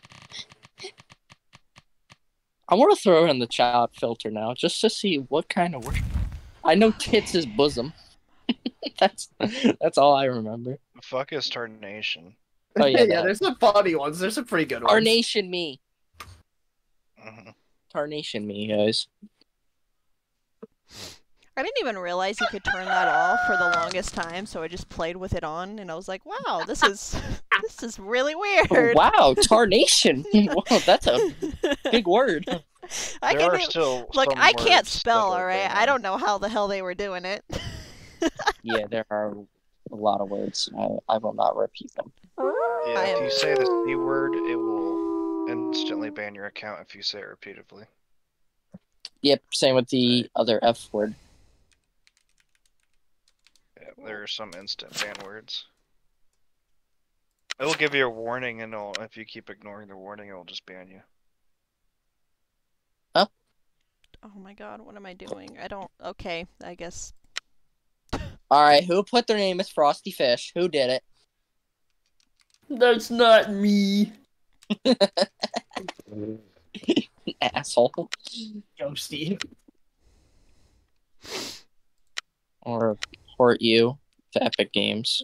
I want to throw in the chat filter now, just to see what kind of word. I know tits is bosom. that's all I remember.
Fuck is tarnation.
Oh yeah,
Yeah, there's some funny ones. There's some pretty good ones.
Tarnation me,
Mhm.
tarnation me, guys.
I didn't even realize you could turn that off for the longest time, so I just played with it on, and I was like, "Wow, this is really
Oh,
weird."
wow, tarnation. Wow, that's a big word.
I
There are
can
still
look.
some
I can't
words
spell,
that are
all right. I
banned.
don't know how the hell they were doing it.
Yeah, there are a lot of words. I will not repeat them.
Yeah,
I
if
am-
you say the C word, it will instantly ban your account if you say it repeatedly.
Yep, same with the other F word.
Yeah, there are some instant ban words. It will give you a warning, and if you keep ignoring the warning, it will just ban you.
Oh Oh my god, what am I doing? I don't. Okay, I guess.
All right, who put their name as Frosty Fish? Who did it?
That's not me.
Asshole.
Ghosty.
Or report you to Epic Games.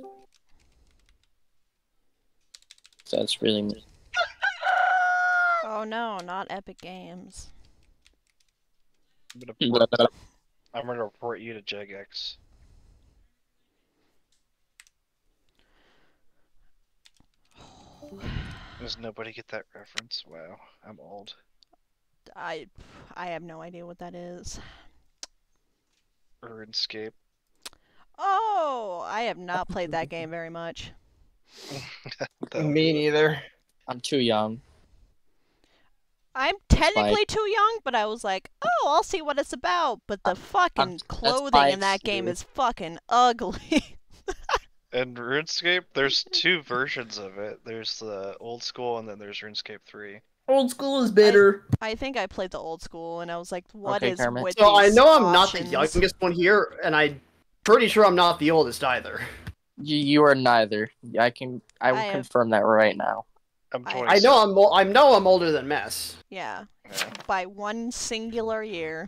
So that's really me.
Oh no, not Epic Games.
I'm gonna report you to JegX. Does nobody get that reference? Wow, I'm old.
I have no idea what that is.
RuneScape.
Oh, I have not played that game very much.
Me neither.
I'm too young.
I'm technically too young, but I was like, oh, I'll see what it's about. But the fucking
that's
clothing
my
in that game
excuse.
is fucking ugly.
And RuneScape, there's two versions of it. There's the old school, and then there's RuneScape 3.
Old school is better.
I think I played the old school, and I was like, what
Okay,
is
Kermit.
with
So I
these
know I'm not the
options?
youngest one here, and I'm pretty sure I'm not the oldest either.
You are neither. I will
I have-
confirm that right now.
I'm
I
27.
I know I'm older than Mess.
Yeah,
Yeah.
by one singular year.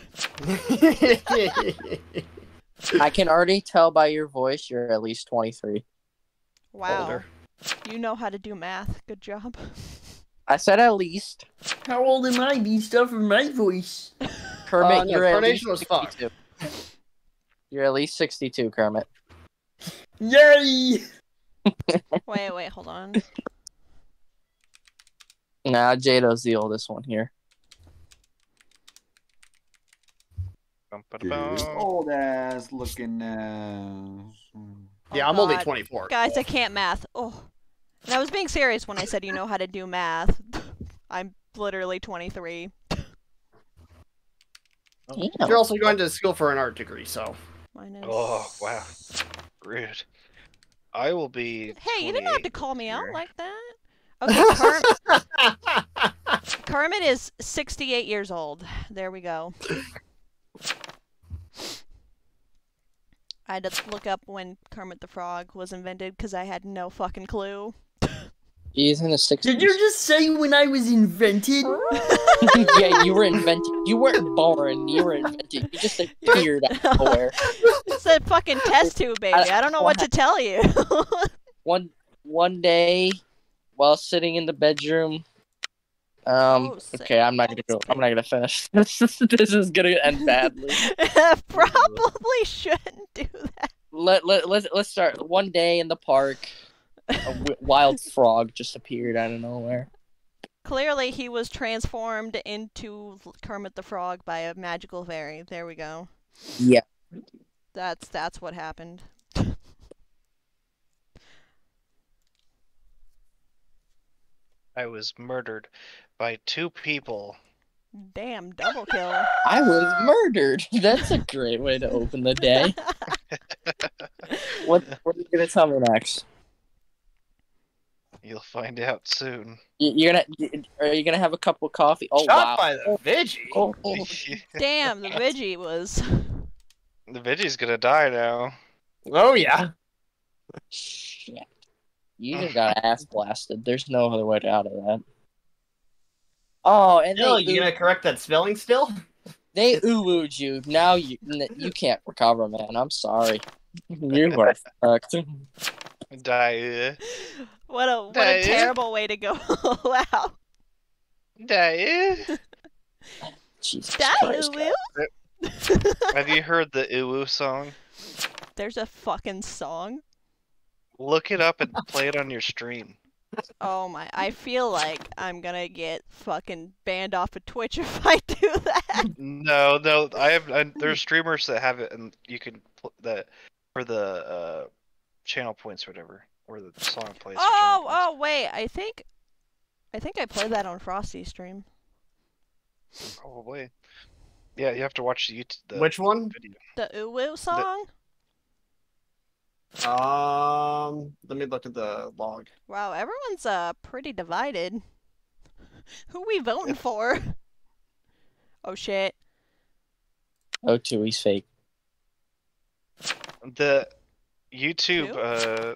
I can already tell by your voice you're at least 23.
Wow.
Older.
You know how to do math. Good job.
I said at least.
How old am I based off of my voice?
Kermit,
No,
you're at least
Carnation was fucked.
62. You're at least 62, Kermit.
Yay!
Wait, hold on.
Nah, Jado's the oldest one here.
Bum, ba-da-bum.
Old ass looking
Yeah,
Oh,
I'm only
God.
24.
Guys, I can't math. Oh. And I was being serious when I said you know how to do math. I'm literally 23.
Damn.
You're also going to school for an art degree, so.
Minus...
Oh, wow. Rude. I will be.
Hey, you didn't have to
28
call me
this
out
year.
like that. Okay, Kermit is 68 years old. There we go. I had to look up when Kermit the Frog was invented because I had no fucking clue.
He's in his 60s.
Did you just say when I was invented?
Yeah, you were invented. You weren't born. You were invented. You just appeared out of nowhere.
It's a fucking test tube, baby. I don't know what to tell you.
One day, while sitting in the bedroom. Okay, I'm not gonna go. I'm not gonna finish. This is gonna end badly.
Probably shouldn't do that.
Let's start. One day in the park, a wild frog just appeared out of nowhere.
Clearly, he was transformed into Kermit the Frog by a magical fairy. There we go.
Yeah.
That's what happened.
I was murdered by two people.
Damn, double kill.
I was murdered. That's a great way to open the day. What are you gonna tell me next?
You'll find out soon.
Are you gonna have a cup of coffee? Oh
Shot
wow.
by the Vigi.
Oh,
Damn, the Vigi was.
The Vigi's gonna die now.
Oh, yeah.
shit. You just got ass blasted. There's no other way out of that. Oh, and
Still, you gonna correct that spelling still?
they ooh-wooed you. Now you can't recover, man. I'm sorry. You were fucked.
Die.
What a
Dave?
terrible way to go out.
Die.
Jesus
Die,
Christ.
Uwu.
Have you heard the Uwu song?
There's a fucking song.
Look it up and play it on your stream.
Oh my, I feel like I'm gonna get fucking banned off of Twitch if I do that.
No, there's streamers that have it, and you can that for the channel points, or whatever, or the song plays. for channel points.
Oh, wait, I think I played that on Frosty's stream.
Probably. Yeah, you have to watch the YouTube.
Which one?
Video.
The Uwu song?
Let me look at the log.
Wow, everyone's pretty divided. Who we voting for? Oh shit.
Oh, two, he's fake.
The YouTube,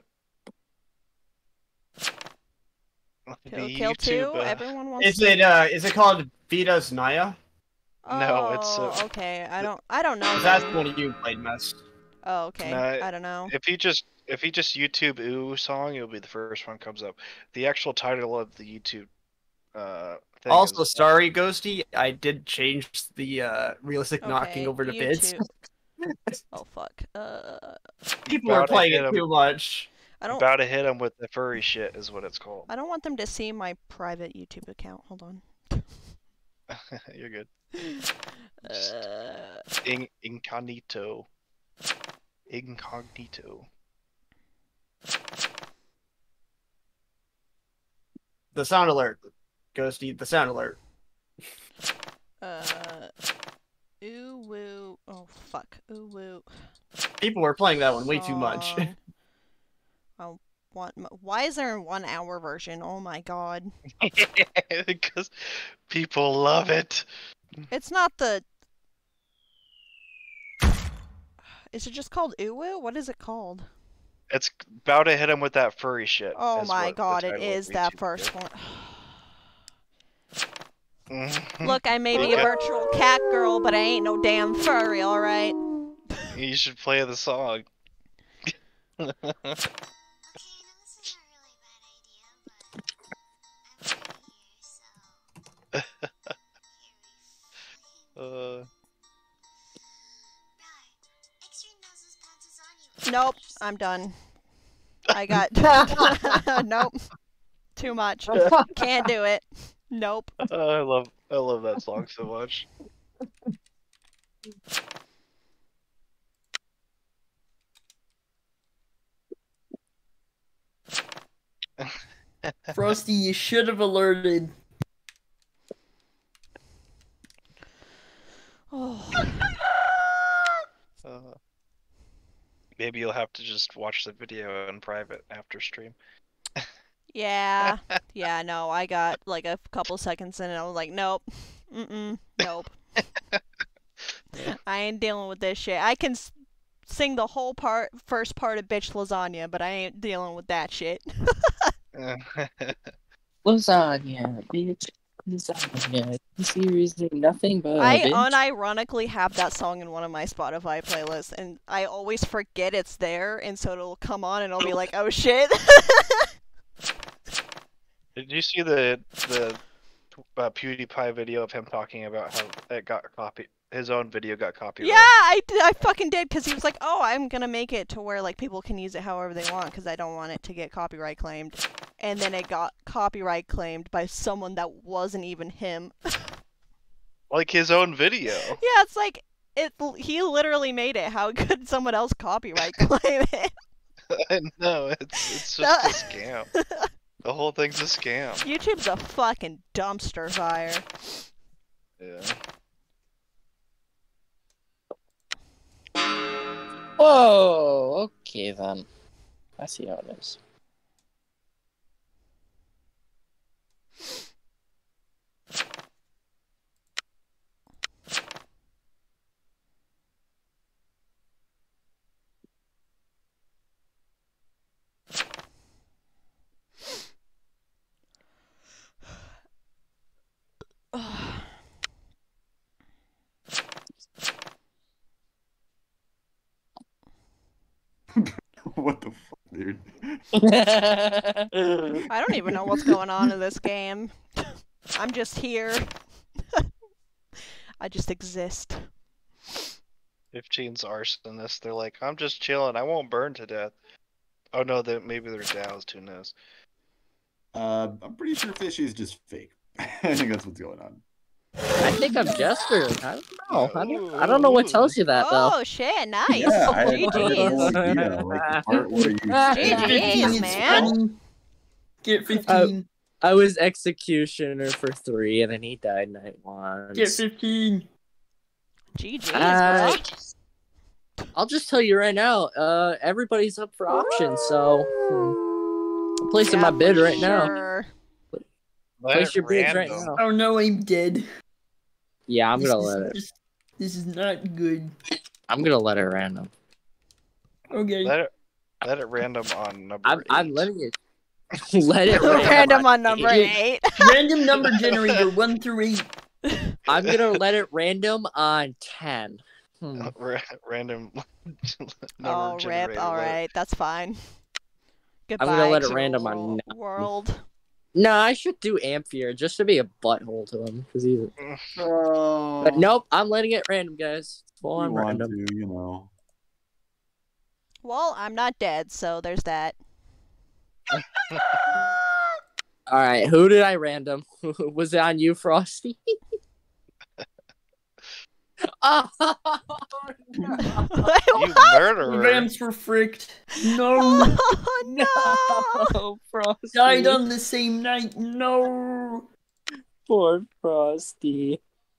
Kill two. Everyone wants.
Is it called Vita's Naya?
No, it's,
okay. I don't know.
That's
then.
one you played, Mess.
Oh, okay.
No,
I don't know.
If you just YouTube "ooh" song, it'll be the first one comes up. The actual title of the YouTube thing
Also,
is,
sorry, Ghosty, I did change the realistic knocking over to bits.
Oh fuck.
People are
About to
playing
hit
it
'em.
too much.
I don't.
About to hit him with the furry shit is what it's called.
I don't want them to see my private YouTube account. Hold on.
You're good.
Uh,
Incognito. Incognito.
The sound alert. Ghosty, the sound alert.
ooh woo. Oh fuck. Ooh woo.
People are playing that one way too much.
Song. I want. Why is there a 1 hour version? Oh my god.
Because people love it.
It's not the. Is it just called Ooh Woo? What is it called?
It's about to hit him with that furry shit.
Oh
is
my
what the
god, it
title of
is that
YouTube
first
is.
one.
Mhm.
Look, I may be a
Okay.
virtual cat girl, but I ain't no damn furry, alright?
You should play the song.
Nope, I'm done. I got. Nope. Too much. Can't do it. Nope.
I love that song so much.
Frosty, you should have alerted.
Oh.
Maybe you'll have to just watch the video in private after stream.
Yeah. Yeah, no, I got like a couple seconds in and I was like, nope. Nope. I ain't dealing with this shit. I can sing the whole first part of Bitch Lasagna, but I ain't dealing with that shit.
Lasagna, bitch. Lasagna. This series ain't nothing but
I
bitch.
unironically have that song in one of my Spotify playlists, and I always forget it's there, and so it'll come on and I'll be like, oh shit.
Did you see the PewDiePie video of him talking about how it got copied? His own video got copyrighted.
Yeah, I fucking did, because he was like, oh, I'm gonna make it to where like people can use it however they want, because I don't want it to get copyright claimed. And then it got copyright claimed by someone that wasn't even him.
Like his own video.
Yeah, it's like, he literally made it. How could someone else copyright claim it?
I know, it's just a scam. The whole thing's a scam.
YouTube's a fucking dumpster fire.
Yeah.
Whoa, okay then. I see how it is.
What the fuck, dude?
I don't even know what's going on in this game. I'm just here. I just exist.
15's arsonist. They're like, I'm just chilling. I won't burn to death. Oh no, maybe they're DAOs. Who knows?
I'm pretty sure Fishy is just fake. I think that's what's going on.
I think I'm Jester. I don't know. I don't know what tells you that though.
Oh shit, nice.
Yeah, I had no
GG's.
idea. Like the part where you
GG's, man.
Get 15.
I was executioner for 3, and then he died night 1.
Get 15.
GG's, bro.
I'll just tell you right now, everybody's up for auction, so I'm placing my bid right now.
Sure.
Place your bids right now.
Oh no, I'm dead.
Yeah, I'm gonna let it.
This is not good.
I'm gonna let it random.
Okay.
Let it random on number
I'm
8.
letting it. Let it random.
Random on number 8.
Random number generator 1 through 8.
I'm gonna let it random on 10.
Random number
Oh, rip.
generator.
All right, that's fine. Goodbye.
gonna let it
cruel
random on 9.
world.
No, I should do Amphier just to be a butthole to him because he's.
Oh.
But nope, I'm letting it random, guys. Full
You
on
want
random.
to, you know.
Well, I'm not dead, so there's that.
All right, who did I random? Was it on you, Frosty? Oh, no.
You murderer.
Ramps were fricked. No.
Oh, no!
No, Frosty.
Died on the same night. No.
Poor Frosty.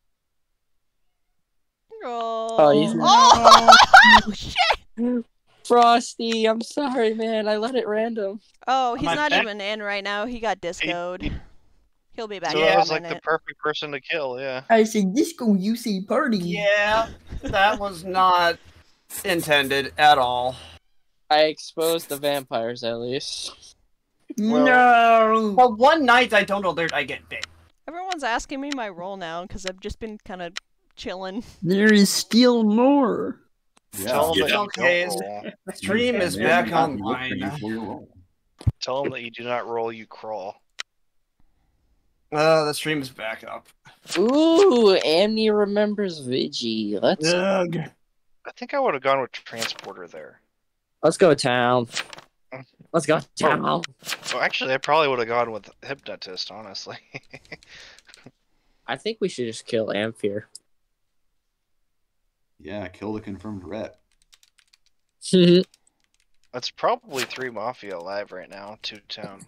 Oh,
he's-
oh shit!
Frosty, I'm sorry, man. I let it random.
Oh, he's
Am I
not
back?
even in right now. He got discoed. He'll be back
So
in
that
a
was like the
minute.
perfect person to kill, yeah.
I said disco, you say party.
Yeah, that was not intended at all.
I exposed the vampires, at least.
No.
Well, one night I don't alert, I get bit.
Everyone's asking me my role now because I've just been kind of chilling.
There is still more.
Yeah.
Tell them that you
Okay,
don't roll.
The stream is
Yeah,
back
you have to look for
online.
you for your role.
Tell them that you do not roll, you crawl.
The stream is back up.
Ooh, Amni remembers Vigi. Let's
Ugh.
I think I would have gone with transporter there.
go town. Let's go town.
Well, actually, I probably would have gone with hypnotist, honestly.
I think we should just kill Amphier.
Yeah, kill the confirmed ret.
That's probably 3 Mafia alive right now, 2 town.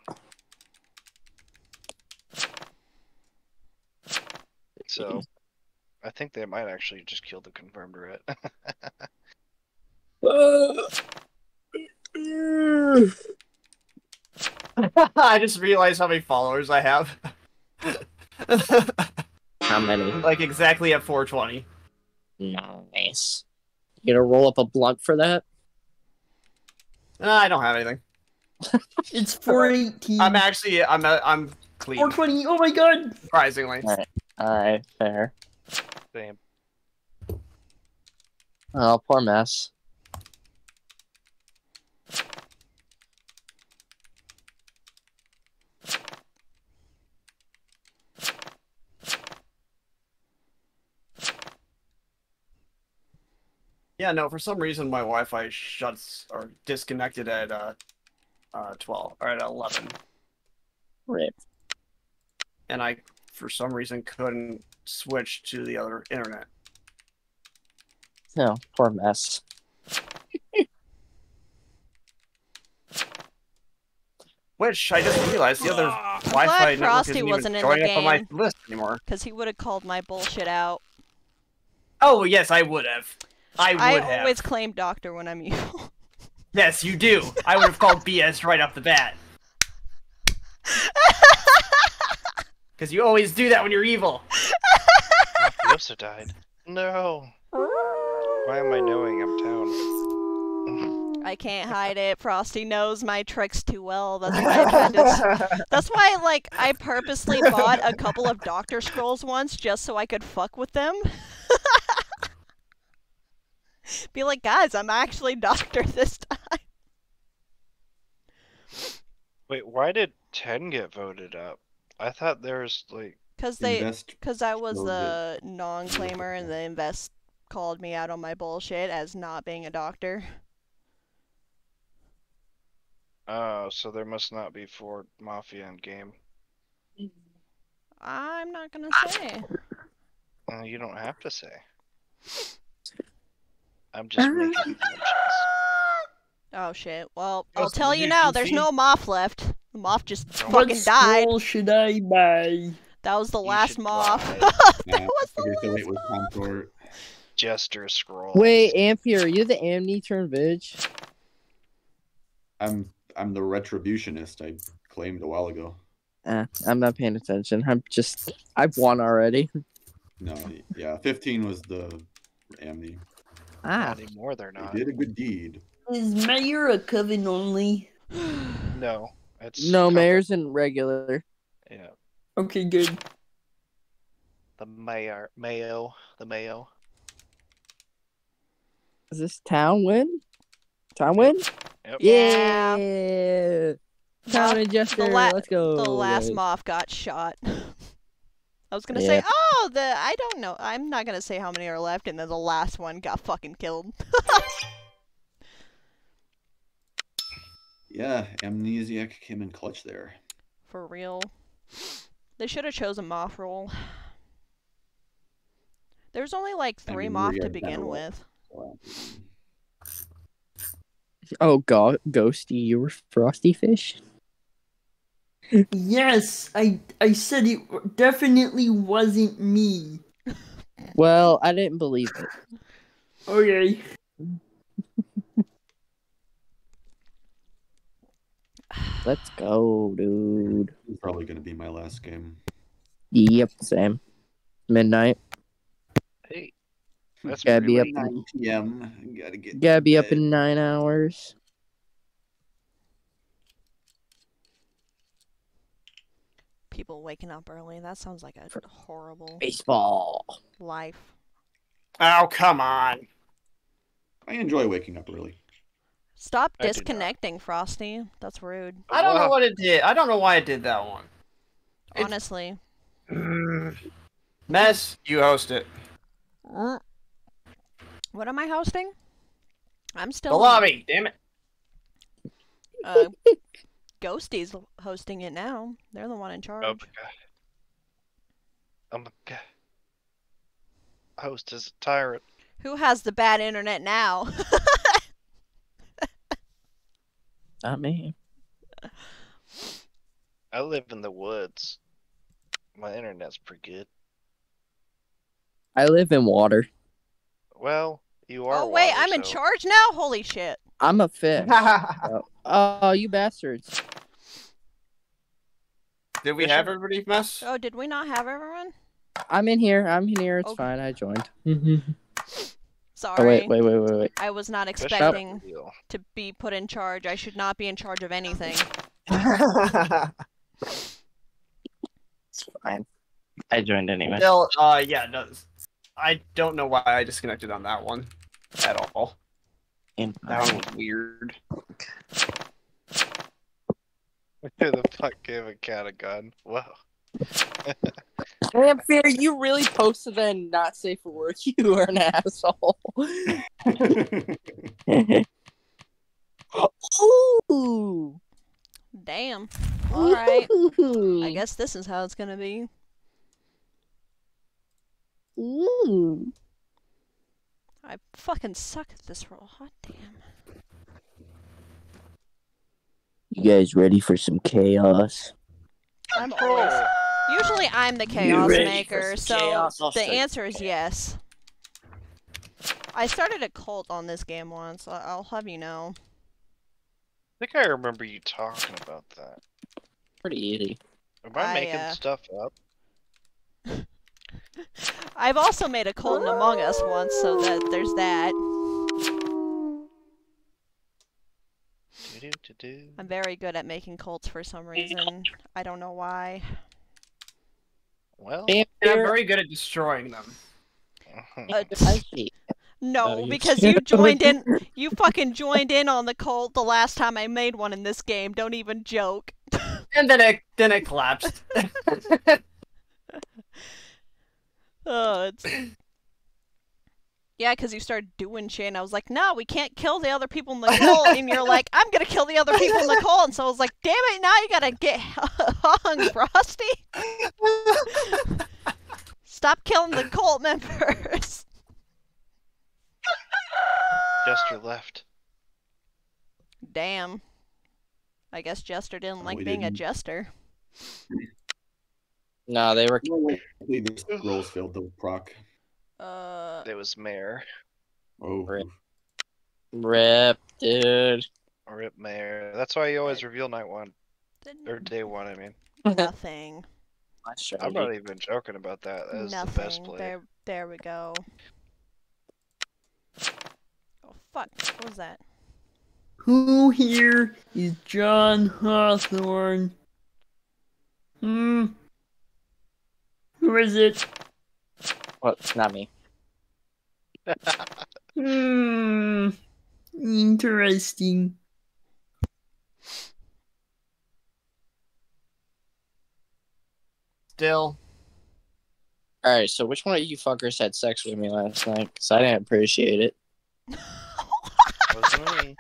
So, I think they might actually just kill the confirmed ret.
I just realized how many followers I have.
How many?
Like exactly at 420.
Nice. You gonna roll up a blunt for that?
I don't have anything.
It's 418.
I'm clean.
420. Oh my god.
Surprisingly.
Alright, fair.
Same.
Oh, poor mess.
Yeah, no, for some reason my Wi-Fi shuts or disconnected at 12 or at 11,
Rip.
and I for some reason couldn't switch to the other internet.
No, poor mess.
Which I just realized the other Wi-Fi
glad
network
Frosty
isn't
wasn't
even
in the
showing up on my
game.
list anymore.
Because he would have called my bullshit out.
Oh yes, I would have. I would have.
always claim doctor when I'm evil.
Yes, you do. I would have called BS right off the bat. Because you always do that when you're evil.
Mafiosa died. No. Why am I knowing I'm town?
I can't hide it. Frosty knows my tricks too well. That's why I tried to... That's why, like, I purposely bought a couple of Doctor Scrolls once just so I could fuck with them. Be like, guys, I'm actually Doctor this time.
Wait, why did 10 get voted up? I thought there was, like...
Because I was the non-claimer and the Invest called me out on my bullshit as not being a doctor.
Oh, so there must not be 4 Mafia in game.
I'm not gonna say.
You don't have to say. I'm just making assumptions.
Oh shit. Well,
Oh,
I'll
so
tell
did
you
you
now, there's
see?
no Moth left. The Moth just
What
fucking died.
scroll should I buy?
That was the
You
last
should
Moth.
buy
That was the
Okay, so
last
wait, with consort.
Jester Scroll.
Wait, Amphier, are you the Amni turn bitch?
I'm the retributionist I claimed a while ago.
I'm not paying attention. I've won already.
No, yeah, 15 was the Amni.
Not anymore, they're
They
not.
did a good deed.
Is Mayor a coven only?
No, it's
No,
covered.
mayor's in regular.
Yeah,
Okay, good.
the Mayo.
Is this town win? Town win?
Yep.
Yeah. Town and Jester, let's go.
The last
guys.
moth got shot. I was gonna
Yeah.
say, I don't know. I'm not gonna say how many are left, and then the last one got fucking killed.
Yeah, Amnesiac came in clutch there.
For real. They should have chosen moth roll. There's only like 3
mean,
moth
we
to
are
begin
better
with.
Oh god, Ghosty, you were Frosty Fish?
Yes, I said it definitely wasn't me.
Well, I didn't believe it.
Okay.
Let's go, dude.
It's probably gonna be my last game.
Yep, same. Midnight.
Hey, that's
Gotta be
pretty
up.
late.
9 p.m. Gotta get.
Gotta
to
be up
bed.
in 9 hours.
People waking up early. That sounds like a horrible
Baseball.
life.
Oh, come on.
I enjoy waking up early.
Stop
I do not.
disconnecting, Frosty. That's rude.
I don't know
Wow.
what it did. I don't know why it did that one. It's-
Honestly.
Mess, you host it.
What am I hosting? I'm
The
still.
lobby, damn it.
Ghosty's hosting it now. They're the one in charge.
Oh my god. Oh my god. Host is a tyrant.
Who has the bad internet now?
Not me.
I live in the woods. My internet's pretty good.
I live in water.
Well, you are.
Oh wait,
water,
I'm in
so-
charge now? Holy shit.
I'm a fish. Oh, you bastards.
Did we have everybody, Mess?
Oh, did we not have everyone?
I'm in here. It's
Okay.
fine. I joined.
Sorry.
Oh, wait.
I was not
Fish
expecting
deal.
to be put in charge. I should not be in charge of anything.
It's fine. I joined anyway.
Still, yeah, no, I don't know why I disconnected on that one at all. That one was weird.
Who the fuck gave a cat a gun? Whoa.
Damn, Fear, you really posted that and not safe for work. You are an asshole. Ooh.
Damn. Alright.
Ooh.
I guess this is how it's gonna be.
Ooh.
I fucking suck at this role. Hot damn.
You guys ready for some chaos?
I'm always. Usually I'm the chaos
ready
maker,
for some
so
chaos? I'll
the
start
answer is yes. I started a cult on this game once, I'll have you know.
I think I remember you talking about that.
Pretty easy.
Am I making
I,
stuff up?
I've also made a cult in Among Us once, so that there's that.
Do-do-do-do.
I'm very good at making cults for some reason. I don't know why.
Well,
Damn,
And I'm
Fear.
very good at destroying them.
I see.
No,
you
because
can't.
you joined in. You fucking joined in on the cult the last time I made one in this game. Don't even joke.
And then it collapsed.
Oh, it's. Yeah, because you started doing shit, and I was like, no, we can't kill the other people in the cult. And you're like, I'm gonna kill the other people in the cult. And so I was like, damn it, now you gotta get hung, Frosty. Stop killing the cult members.
Jester left.
Damn. I guess Jester didn't like
we
being a
didn't.
jester.
No, they were.
Hopefully the scrolls failed the proc.
It was Mayor.
Oh,
Right. Rip, dude.
Rip Mayor. That's why you always reveal night one. Or
Didn't-
day one, I mean.
Nothing.
I'm not even joking about that. That is the best
Nothing.
play.
There we go. fuck? What was that?
Who here is John Hawthorne? Who is it?
Well, not me.
Interesting.
Still.
Alright, so which one of you fuckers had sex with me last night? Because I didn't appreciate it.
Wasn't me.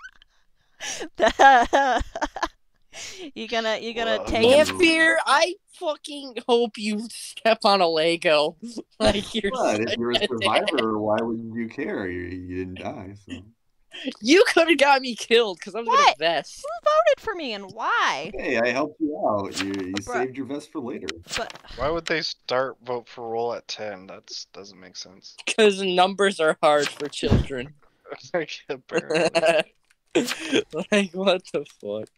you gonna
Whoa.
take him?
Ampere, I fucking hope you step on a Lego. Like you're
But if
such
you're a
dick.
survivor, why wouldn't you care? You didn't die, so.
You could have got me killed because I was
What?
gonna vest.
Who voted for me and why?
Hey, I helped you out. You
Bruh.
saved your vest for later.
But
Why would they start vote for roll at 10? That doesn't make sense.
Because numbers are hard for children.
Like, apparently.
Like, what the fuck?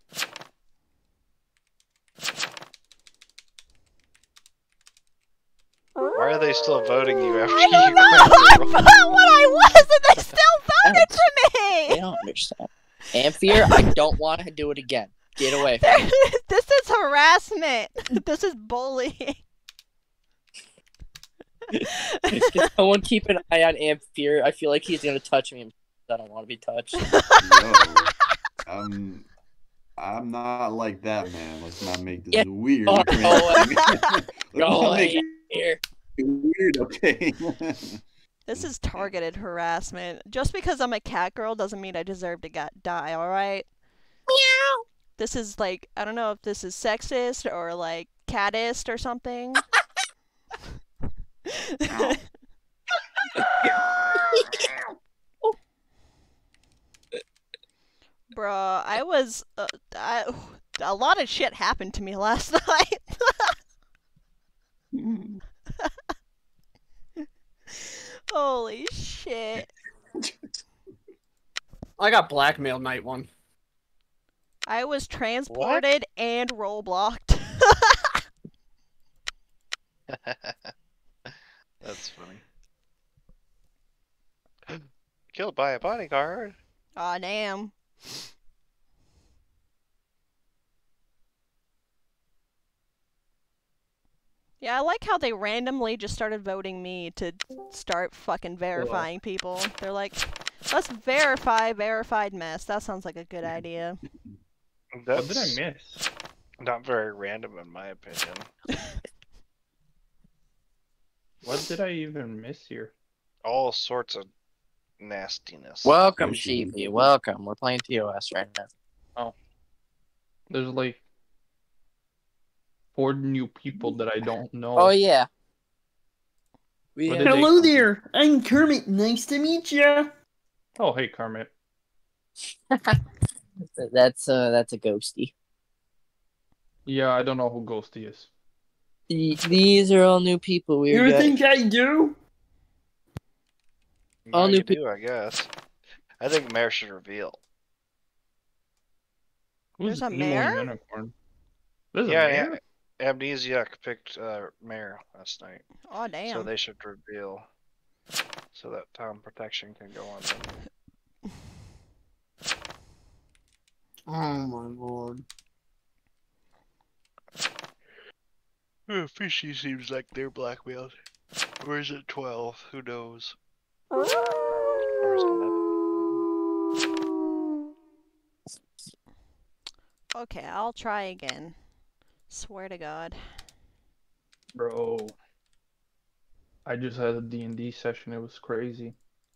Why are they still voting you after
I don't
you
know.
ran
I
the roll?
forgot what I was, and they still voted for
They
me.
don't understand. Ampere, I don't want to do it again. Get away from me.
This is harassment. This is bullying.
Can someone keep an eye on Ampere? I feel like he's gonna touch me. I don't want to be touched.
No. I'm not like that, man. Let's not make this
Yeah.
weird.
Oh,
Let's
Go
not make
away here.
it weird, okay?
This is targeted harassment. Just because I'm a cat girl doesn't mean I deserve to die, alright? Meow! This is like, I don't know if this is sexist or like catist or something. Bruh, I was, a lot of shit happened to me last night. Holy shit.
I got blackmailed night one.
I was transported and roll-blocked.
That's funny. Killed by a bodyguard.
Aw, damn. Yeah, I like how they randomly just started voting me to start fucking verifying people. They're like, let's verify verified mess. That sounds like a good idea.
That's
What did I miss?
not very random in my opinion.
What did I even miss here?
All sorts of nastiness.
Welcome, Sheepy. Welcome. We're playing TOS right now.
There's like 4 new people that I don't know.
Oh yeah.
What did
Hello there. I'm Kermit. Nice to meet ya.
Oh, hey, Kermit.
That's a ghosty.
Yeah, I don't know who Ghosty is.
These are all new people. We
You think I do?
all
Yeah,
new
you do, I guess. I think Mayor should reveal.
Who's
There's a
Emo
mayor?
Unicorn? There's a
Yeah,
mayor?
Amnesiac picked Mayor last night.
Aw, damn.
So they should reveal so that town protection can go on them.
Oh my lord.
Fishy seems like they're blackmailed. Or is it 12? Who knows?
Oh.
Or is it 11?
Okay, I'll try again. Swear to God.
Bro. I just had a D&D session. It was crazy.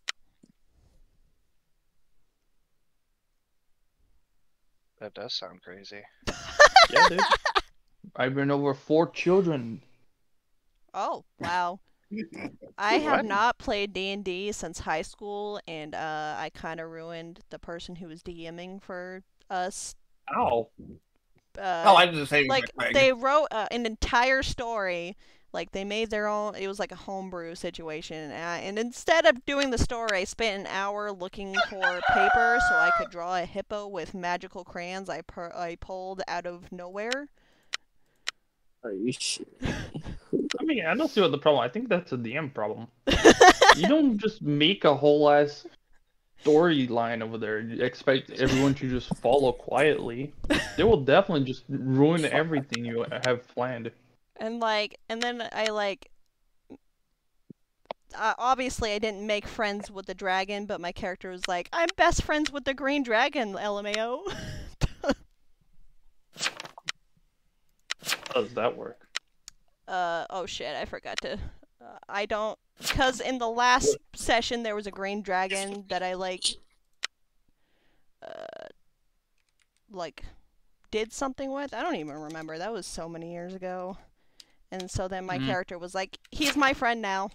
That does sound crazy.
Yeah, dude. I ran over 4 children.
Oh, wow. I have not played D&D since high school, and I kind of ruined the person who was DMing for us.
Ow.
I did the same.
Like, they wrote an entire story. Like, they made their own. It was like a homebrew situation. And instead of doing the story, I spent an hour looking for paper so I could draw a hippo with magical crayons I pulled out of nowhere.
Are you shit?
I mean, I don't see what the problem. I think that's a DM problem. You don't just make a whole ass storyline over there. You expect everyone to just follow quietly. They will definitely just ruin everything you have planned.
And then I obviously I didn't make friends with the dragon, but my character was like, I'm best friends with the green dragon, LMAO.
How does that work?
Oh shit, I forgot to, I don't, because in the last session there was a green dragon that I did something with. I don't even remember, that was so many years ago. And so then my character was like, he's my friend now.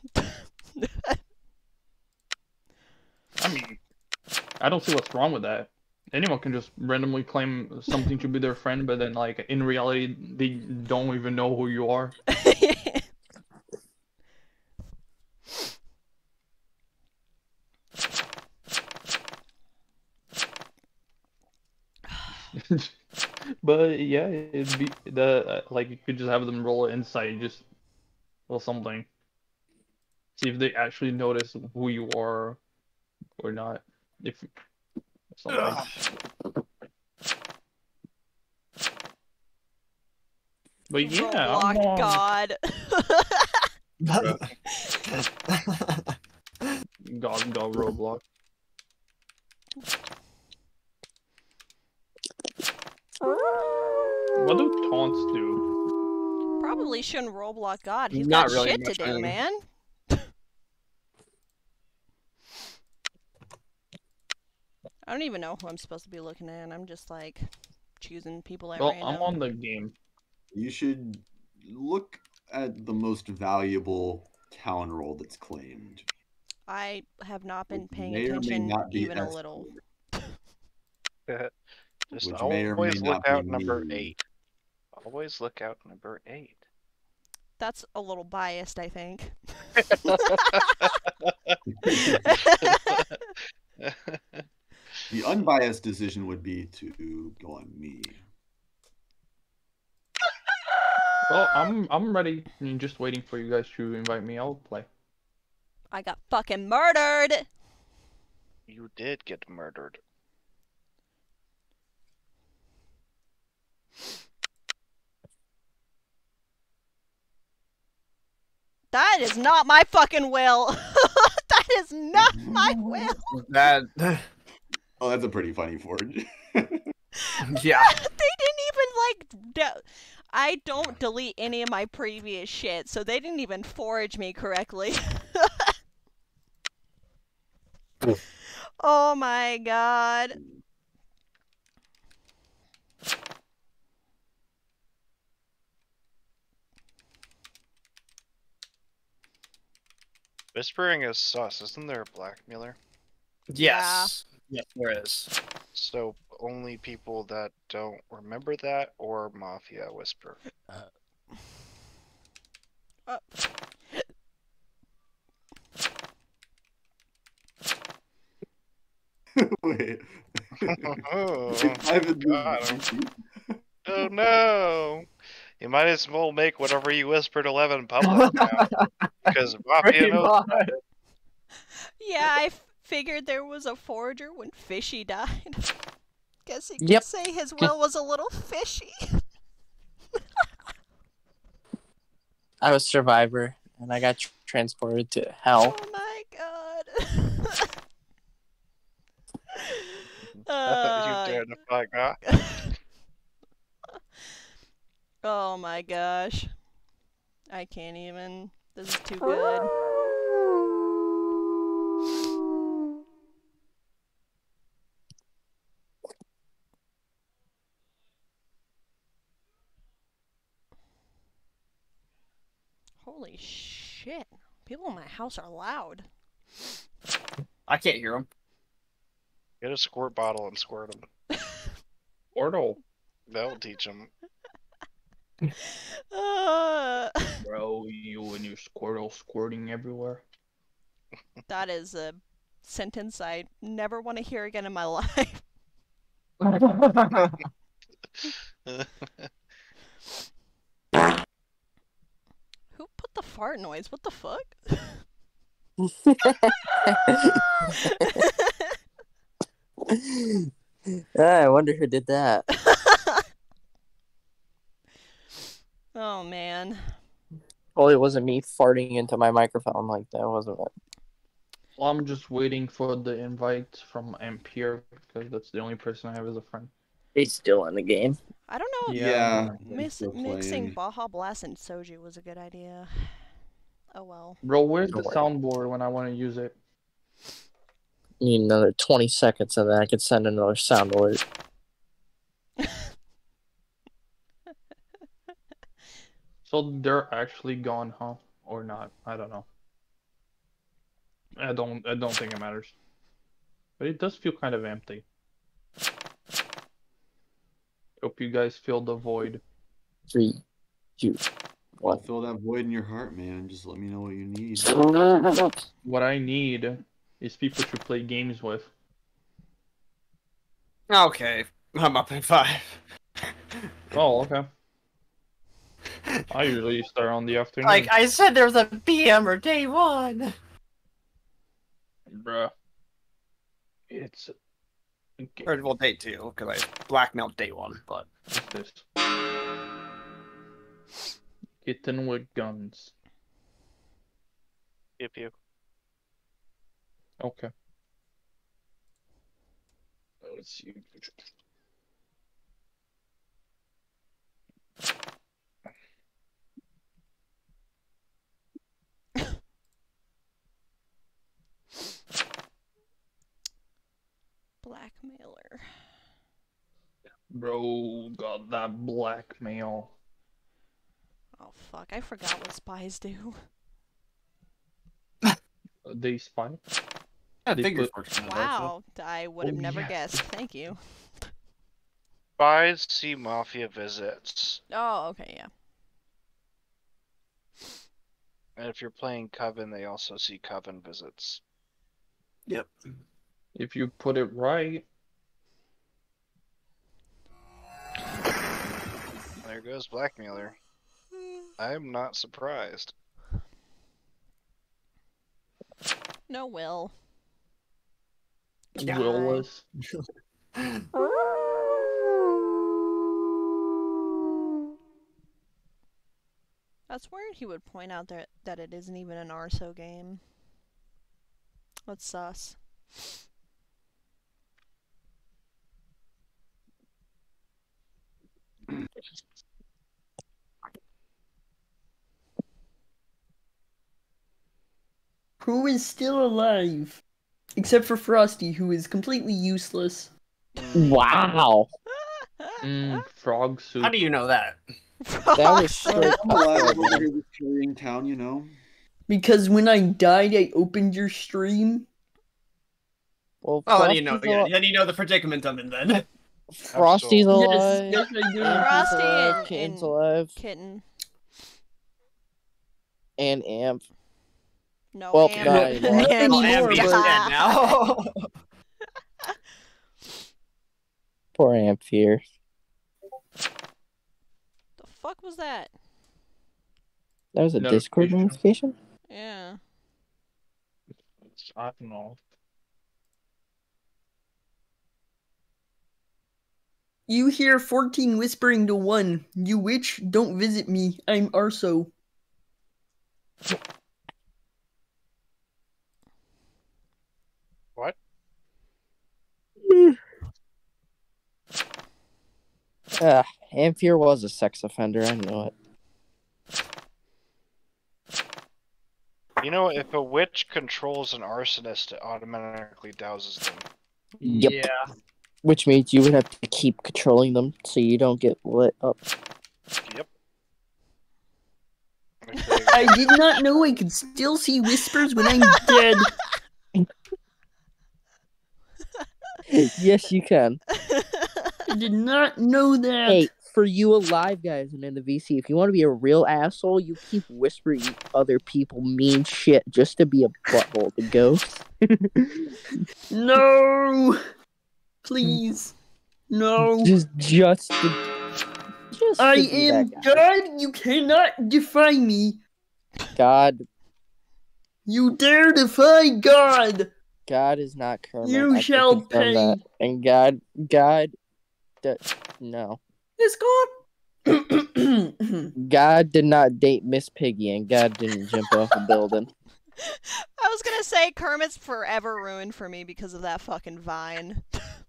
I mean, I don't see what's wrong with that. Anyone can just randomly claim something to be their friend, but then, like, in reality, they don't even know who you are. But yeah, it'd be like you could just have them roll insight, just or something. See if they actually notice who you are or not. If something. But yeah,
Roblox God.
God Roblox. What do taunts do?
Probably shouldn't Roblox God. He's
Not
got
really
shit to
much,
do,
man.
man. I don't even know who I'm supposed to be looking at. I'm just like choosing people at
Well,
random.
I'm on the game.
You should look at the most valuable town role that's claimed.
I have not been
Which
paying
may or may
attention
not be
even a
S4,
little.
Just
which may or may
always look
not
out
be
number
me.
8. Always look out number 8.
That's a little biased, I think.
The unbiased decision would be to go on me.
Well, I'm ready. I'm just waiting for you guys to invite me. I'll play.
I got fucking murdered!
You did get murdered.
That is not my fucking will! That is not my will!
That.
Oh, that's a pretty funny forge.
Yeah.
They didn't even, I don't delete any of my previous shit, so they didn't even forge me correctly. Oh my god.
Whispering is sus. Isn't there a blackmailer?
Yes. Yes, there is.
So only people that don't remember that or Mafia whisper.
Wait.
Oh,
If I haven't
got
moved-
him. Oh no! You might as well make whatever you whispered 11 public now. Because Mafia
Pretty
knows.
much.
Yeah, I figured there was a forger when Fishy died. Guess you could
Yep.
say his will was a little fishy.
I was Survivor, and I got transported to hell.
Oh my god.
I thought you dared to fight God.
Oh my gosh. I can't even. This is too good. Holy shit. People in my house are loud.
I can't hear him.
Get a squirt bottle and squirt them.
Portal.
That'll teach them.
Bro, you and your Squirtle squirting everywhere.
That is a sentence I never want to hear again in my life. Who put the fart noise? What the fuck?
I wonder who did that.
Oh man.
Well, it wasn't me farting into my microphone like that, wasn't it?
Well, I'm just waiting for the invite from Ampere because that's the only person I have as a friend.
He's still in the game.
I don't know if
Yeah.
mixing Baja Blast and Soju was a good idea. Oh well.
Bro, where's the
Don't worry.
soundboard when I want to use it?
Need another 20 seconds and then I could send another sound alert.
So they're actually gone, huh? Or not? I don't know. I don't think it matters. But it does feel kind of empty. Hope you guys feel the void.
3, 2,
I'll
1.
fill that void in your heart, man. Just let me know what you need.
What I need is people to play games with.
Okay, I'm up at 5.
Oh, okay. I usually start on the afternoon.
Like I said, there's a BM or day 1.
Bruh. It's...
Or well, day 2, because I blackmailed day 1. But
What's this? Kitten with guns.
Pew pew.
Okay. Let's see.
Blackmailer.
Bro, got that blackmail.
Oh fuck, I forgot what spies do.
They spy?
yeah,
They
fingers
put-
works. kind of
Wow, I would have
Oh,
never
yeah.
guessed. Thank you.
Spies see Mafia visits.
Oh, okay, yeah.
And if you're playing Coven, they also see Coven visits.
Yep.
If you put it right.
There goes Blackmailer. I'm not surprised.
No will.
Yeah.
Willless.
That's weird he would point out that it isn't even an Arso game. That's sus.
Who is still alive? Except for Frosty, who is completely useless.
Wow.
Frog soup.
How do you know that?
That was straight
I'm alive over here with carrying town, you know.
Because when I died, I opened your stream.
Well,
Oh, then you know.
Frosty's
Yeah,
al-
then you know the predicament I'm in. Then.
Frosty's
Absolutely.
alive.
Yes, yes, I do.
Frosty and-
Kitten's
and-
alive.
Kitten.
And Amp.
No,
Well,
Am.
not anymore.
Not
Am-
anymore,
Ambi's
but-
dead now.
Poor Amp here.
The fuck was that?
That was a Discord
Notification.
notification?
Yeah.
I don't know.
You hear 14 whispering to 1. You witch, don't visit me. I'm Arso.
What?
Ampere was a sex offender, I know it.
You know, if a witch controls an arsonist, it automatically douses them.
Yep.
Yeah.
Which means you would have to keep controlling them so you don't get lit up.
Yep.
I did not know I could still see whispers when I'm dead.
Yes, you can.
I did not know that.
Hey, for you alive guys and in the VC, if you want to be a real asshole, you keep whispering other people mean shit just to be a butthole to ghosts.
No! Please. No.
Just
I
to be
am
that guy.
God. You cannot defy me.
God.
You dare defy God.
God is not Kermit.
You
I can
shall
confirm that.
pay.
And God, no.
It's gone.
God did not date Miss Piggy, and God didn't jump off a building.
I was gonna say Kermit's forever ruined for me because of that fucking vine.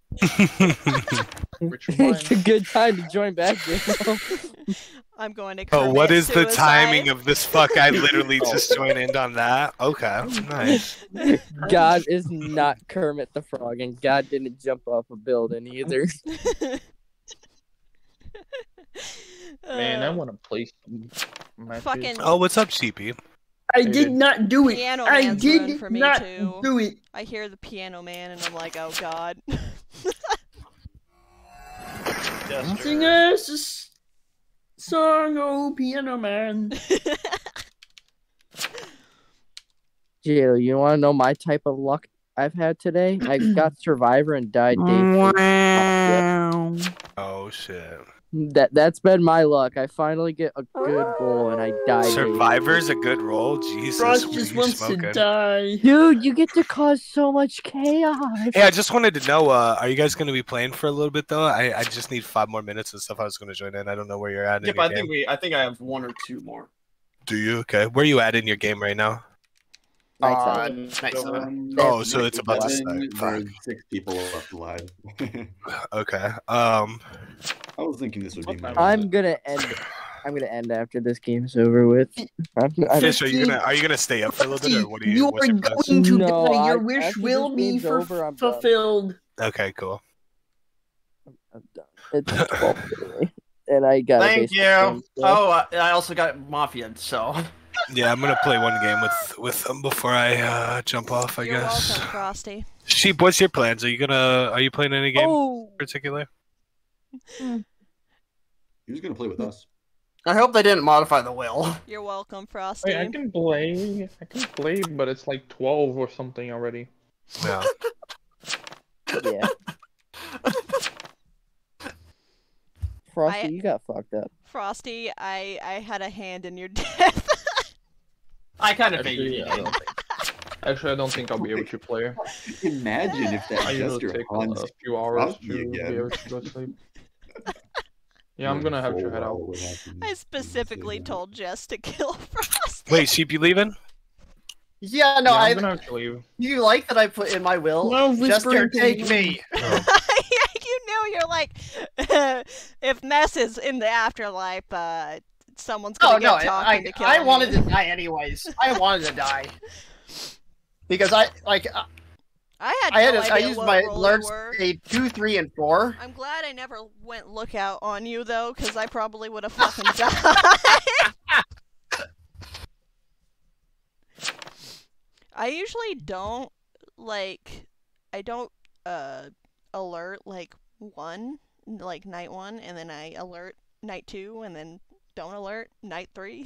It's a good time to join back, Jimbo.
I'm going to
Oh,
Kermit
what is the
suicide.
timing of this fuck? I literally just joined in on that. Okay, nice.
God is not Kermit the Frog, and God didn't jump off a building either.
Man, I want to play some matches.
Fucking
Oh, what's up, CP?
I did not do it.
Piano
I
Man's ruined
did
for me
not
too.
do it.
I hear the Piano Man and I'm like, oh god.
Sing us a song, oh Piano Man.
Jill, you want to know my type of luck I've had today? I got Survivor and died day 2.
Oh shit.
That's been my luck. I finally get a good goal and I die.
Survivor's a good role. Jesus,
Frost
what
just
are you
wants
smoking?
to die.
Dude, you get to cause so much chaos.
Hey, I just wanted to know, are you guys going to be playing for a little bit though? I just need 5 more minutes and stuff. I was going to join in. I don't know where you're at in
Yep,
your
I
game.
think I think I have 1 or 2 more.
Do you? Okay. Where are you at in your game right now?
Night 7.
Oh, so it's about to start.
There's 6 people left alive.
Okay.
I was thinking this would be my.
I'm gonna end after this game's over with.
Fish, are you gonna stay up for a little bit, or what are you?
You
what's
are
your plans?
going to
No,
die. Your
I-
wish
after
will
this
be
game's over, I'm done.
fulfilled.
Okay, cool.
I'm done. It's 12:30, and I got.
Thank you. Oh, I also got Mafia, so.
Yeah, I'm gonna play 1 game with them before I jump off. I
You're
guess.
welcome, Frosty.
Sheep, what's your plans? Are you playing any game in particular?
He was gonna play with us.
I hope they didn't modify the will.
You're welcome, Frosty.
Wait, I can play, but it's like 12 or something already.
Yeah.
Yeah. Frosty,
I-
you got fucked up.
Frosty, I had a hand in your death.
I kind of
Actually,
figured.
I don't think. Actually, I don't think I'll be able to play.
Imagine if that
I usually
gesture
take
haunts
a few hours
Frosty
to be
again.
able to go to sleep. Yeah, I'm gonna have to head out.
I specifically told Jess to kill Frosty.
Wait, Sheep, you leaving?
Yeah, no,
Yeah, I'm
I.
gonna have to leave.
You like that I put in my will?
No,
Jester,
whispering to
take
me.
me.
Yeah, you knew. You're like, if Ness is in the afterlife, someone's
Oh
gonna
no,
get talking to kill
I
me.
wanted to die anyways. I wanted to die because I had
no
I
idea
used
what
my
role you
alerts
were.
a 2, 3, and 4.
I'm glad I never went lookout on you though, because I probably would have fucking died. I usually don't alert like 1, like night 1, and then I alert night 2, and then don't alert night 3.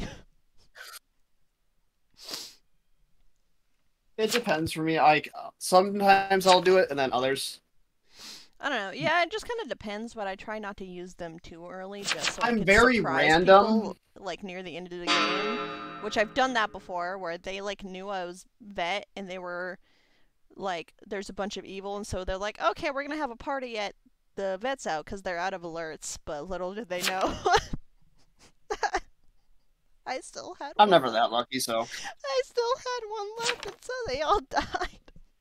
It depends for me. Like sometimes I'll do it, and then others.
I don't know. Yeah, it just kind of depends, but I try not to use them too early, just so I
I'm
could
very
surprise
random.
people, like near the end of the game. Which I've done that before, where they like knew I was vet, and they were like, "There's a bunch of evil," and so they're like, "Okay, we're gonna have a party at the vet's out because they're out of alerts." But little did they know, I still had.
I'm
one
never
left.
that lucky, so.
I still had 1 left, and so they all died.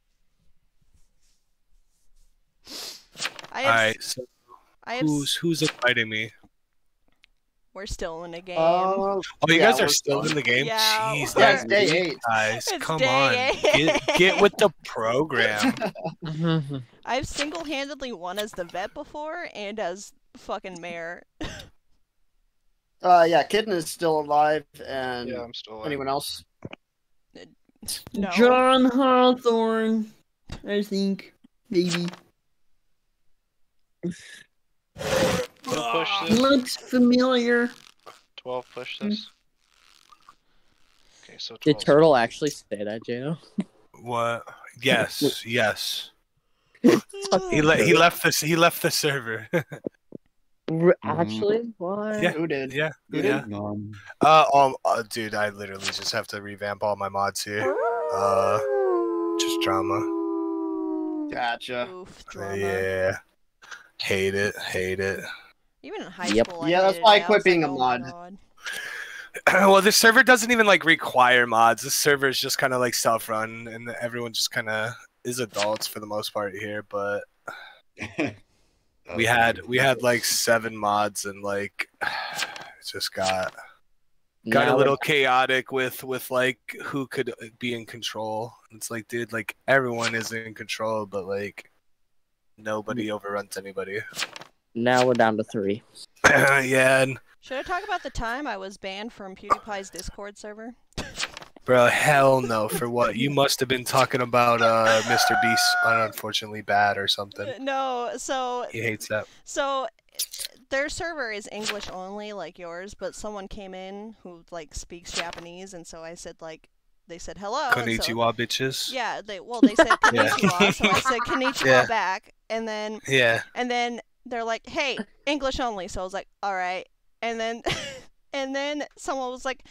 I have,
Alright, so
I have
who's inviting me?
We're still in a game.
Oh, you
yeah,
guys are
we're
still in the game?
Yeah,
Jeez,
Yeah,
that's
it's day 8.
guys.
It's
Come
day
on. Get with the program.
I've single-handedly won as the vet before and as fucking mayor.
Yeah, Kitten is still alive, and
Yeah, I'm still alive.
anyone else?
No.
John Hawthorne, I think. Maybe.
Push this.
Looks familiar.
12 push this. Okay, so 12.
Did Turtle actually say that, Jano?
What? Yes, yes. He left the server.
Actually? What?
Yeah.
Who did?
Yeah.
Who
Yeah.
did?
Dude, I literally just have to revamp all my mods here. Just drama.
Gotcha.
Oof, drama.
Yeah. Hate it. Hate it.
Even in high
Yep.
school, I
Yeah, that's
hated
why I
it.
quit
was
being
like,
a
oh my
mod.
God.
Well, this server doesn't even like require mods. This server is just kind of like self-run, and everyone just kind of is adults for the most part here. But we had like 7 mods, and like it just got a little chaotic with like who could be in control. It's like, dude, like everyone is in control, but like nobody overruns anybody.
Now we're down to 3.
Yeah, and
Should I talk about the time I was banned from PewDiePie's Discord server?
bro, hell no. For what? You must have been talking about Mr. Beast unfortunately bad or something.
No, so
He hates that.
So their server is English only, like yours, but someone came in who like speaks Japanese, and so I said like, they said hello. and so-
Konnichiwa, bitches.
Yeah, they said konnichiwa, so I said konnichiwa
Yeah.
back, and then they're like, hey, English only. So I was like, all right, and then and then someone was like,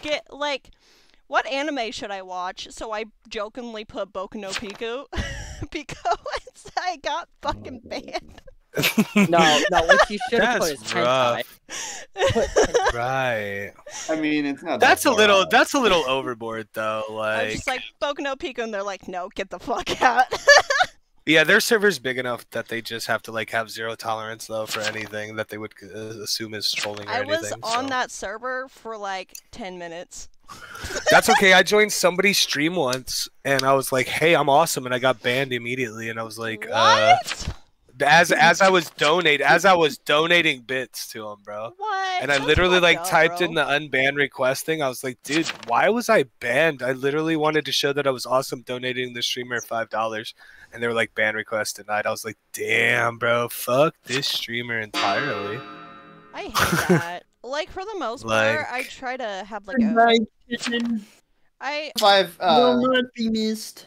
what anime should I watch? So I jokingly put Boku no Pico, because I got fucking banned.
No, what you should have put is
That's
hentai.
rough. Right.
I mean, it's not.
That's
that
a
far
little.
off.
That's a little overboard, though.
I was
Like,
just like, Boku no Pico, and they're like, no, get the fuck out.
yeah, their server's big enough that they just have to like have 0 tolerance though for anything that they would assume is trolling or
I
anything.
was on
so.
that server for like 10 minutes.
That's okay. I joined somebody's stream once, and I was like, "Hey, I'm awesome," and I got banned immediately. And I was like,
What?
as I was donating bits to him, bro.
What?
And I
That's
literally
fucked
like
up,
typed
bro.
in the unban request thing. I was like, dude, why was I banned? I literally wanted to show that I was awesome donating the streamer $5, and they were like, ban request denied. I was like, damn, bro, fuck this streamer entirely.
I hate that. Like, for the most part, I try to have like a...
Goodbye, kitten.
If I've
Will not be missed.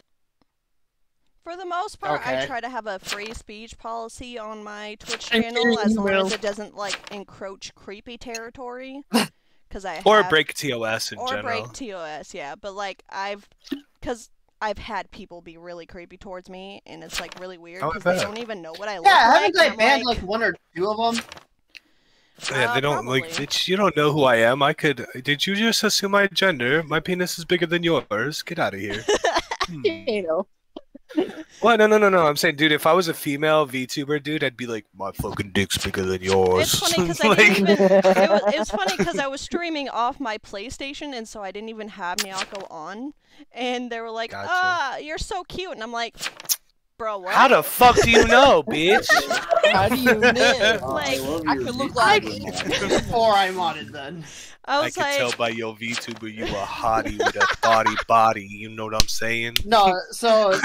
For the most part, I
Okay.
try to have a free speech policy on my Twitch
I'm
channel,
kidding,
as long
Will.
as it doesn't like encroach creepy territory. Because I
Or
have...
break TOS in
or
general.
break TOS, yeah. But like because I've had people be really creepy towards me, and it's like really weird
Oh, I
because they
bet.
don't even know what I look
Yeah,
like.
haven't I
and I'm
banned
like,
like 1 or 2 of them?
Yeah, they don't like.
probably.
Bitch, you don't know who I am. I could. Did you just assume my gender? My penis is bigger than yours. Get out of here.
You know.
What? No. I'm saying, dude, if I was a female VTuber, dude, I'd be like, my fucking dick's bigger than yours.
It's funny because I
Like-
didn't even. It was funny because I was streaming off my PlayStation, and so I didn't even have Miyako on, and they were like,
Gotcha.
"Ah, you're so cute," and I'm like, "Bro, what?"
How the fuck do you know, bitch?
How do you know?
Like,
I could look like
Before I modded then.
I
I
was
can
like,
tell by your VTuber you a hottie with a thoughty body. You know what I'm saying?
No, so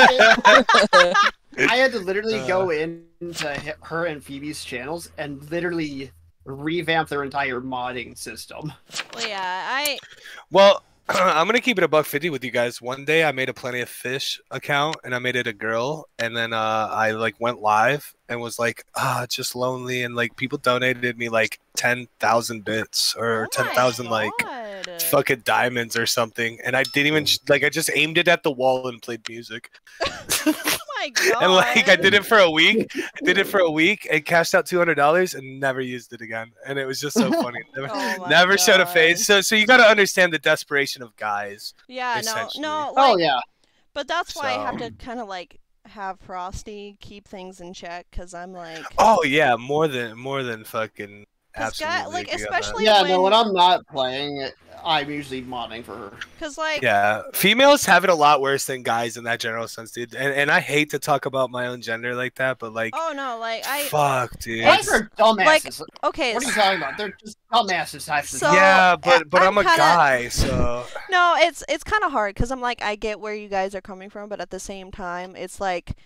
I had to literally go into her and Phoebe's channels and literally revamp their entire modding system.
well, yeah,
Well, I'm gonna keep it $150 with you guys. One day I made a Plenty of Fish account and I made it a girl, and then I like went live and was like, just lonely, and like people donated me like 10,000 bits or
Oh my
10,000 like
God.
fucking diamonds or something, and I didn't even like I just aimed it at the wall and played music.
oh my god.
And like I did it for a week. I did it for a week and cashed out $200 and never used it again. And it was just so funny. Never,
Oh my
never showed a
God.
face. So you got to understand the desperation of guys.
Yeah, no,
essentially.
no, like,
Oh yeah.
but that's why I have
So-
to kind of like have Frosty keep things in check, because I'm like,
Oh yeah, more than fucking
'Cause
absolutely.
like,
agree on that.
especially
Yeah,
when,
no, when I'm not playing, I'm usually modding for her.
because like,
Yeah, females have it a lot worse than guys in that general sense, dude. And I hate to talk about my own gender like that, but like,
oh no, like
fuck, dude.
Guys are dumbasses.
okay,
What are you talking about? They're just dumbasses. Half the
So-
yeah, but
I'm
I'm a
kinda-
guy, so
no, it's kind of hard, because I'm like, I get where you guys are coming from, but at the same time, it's like,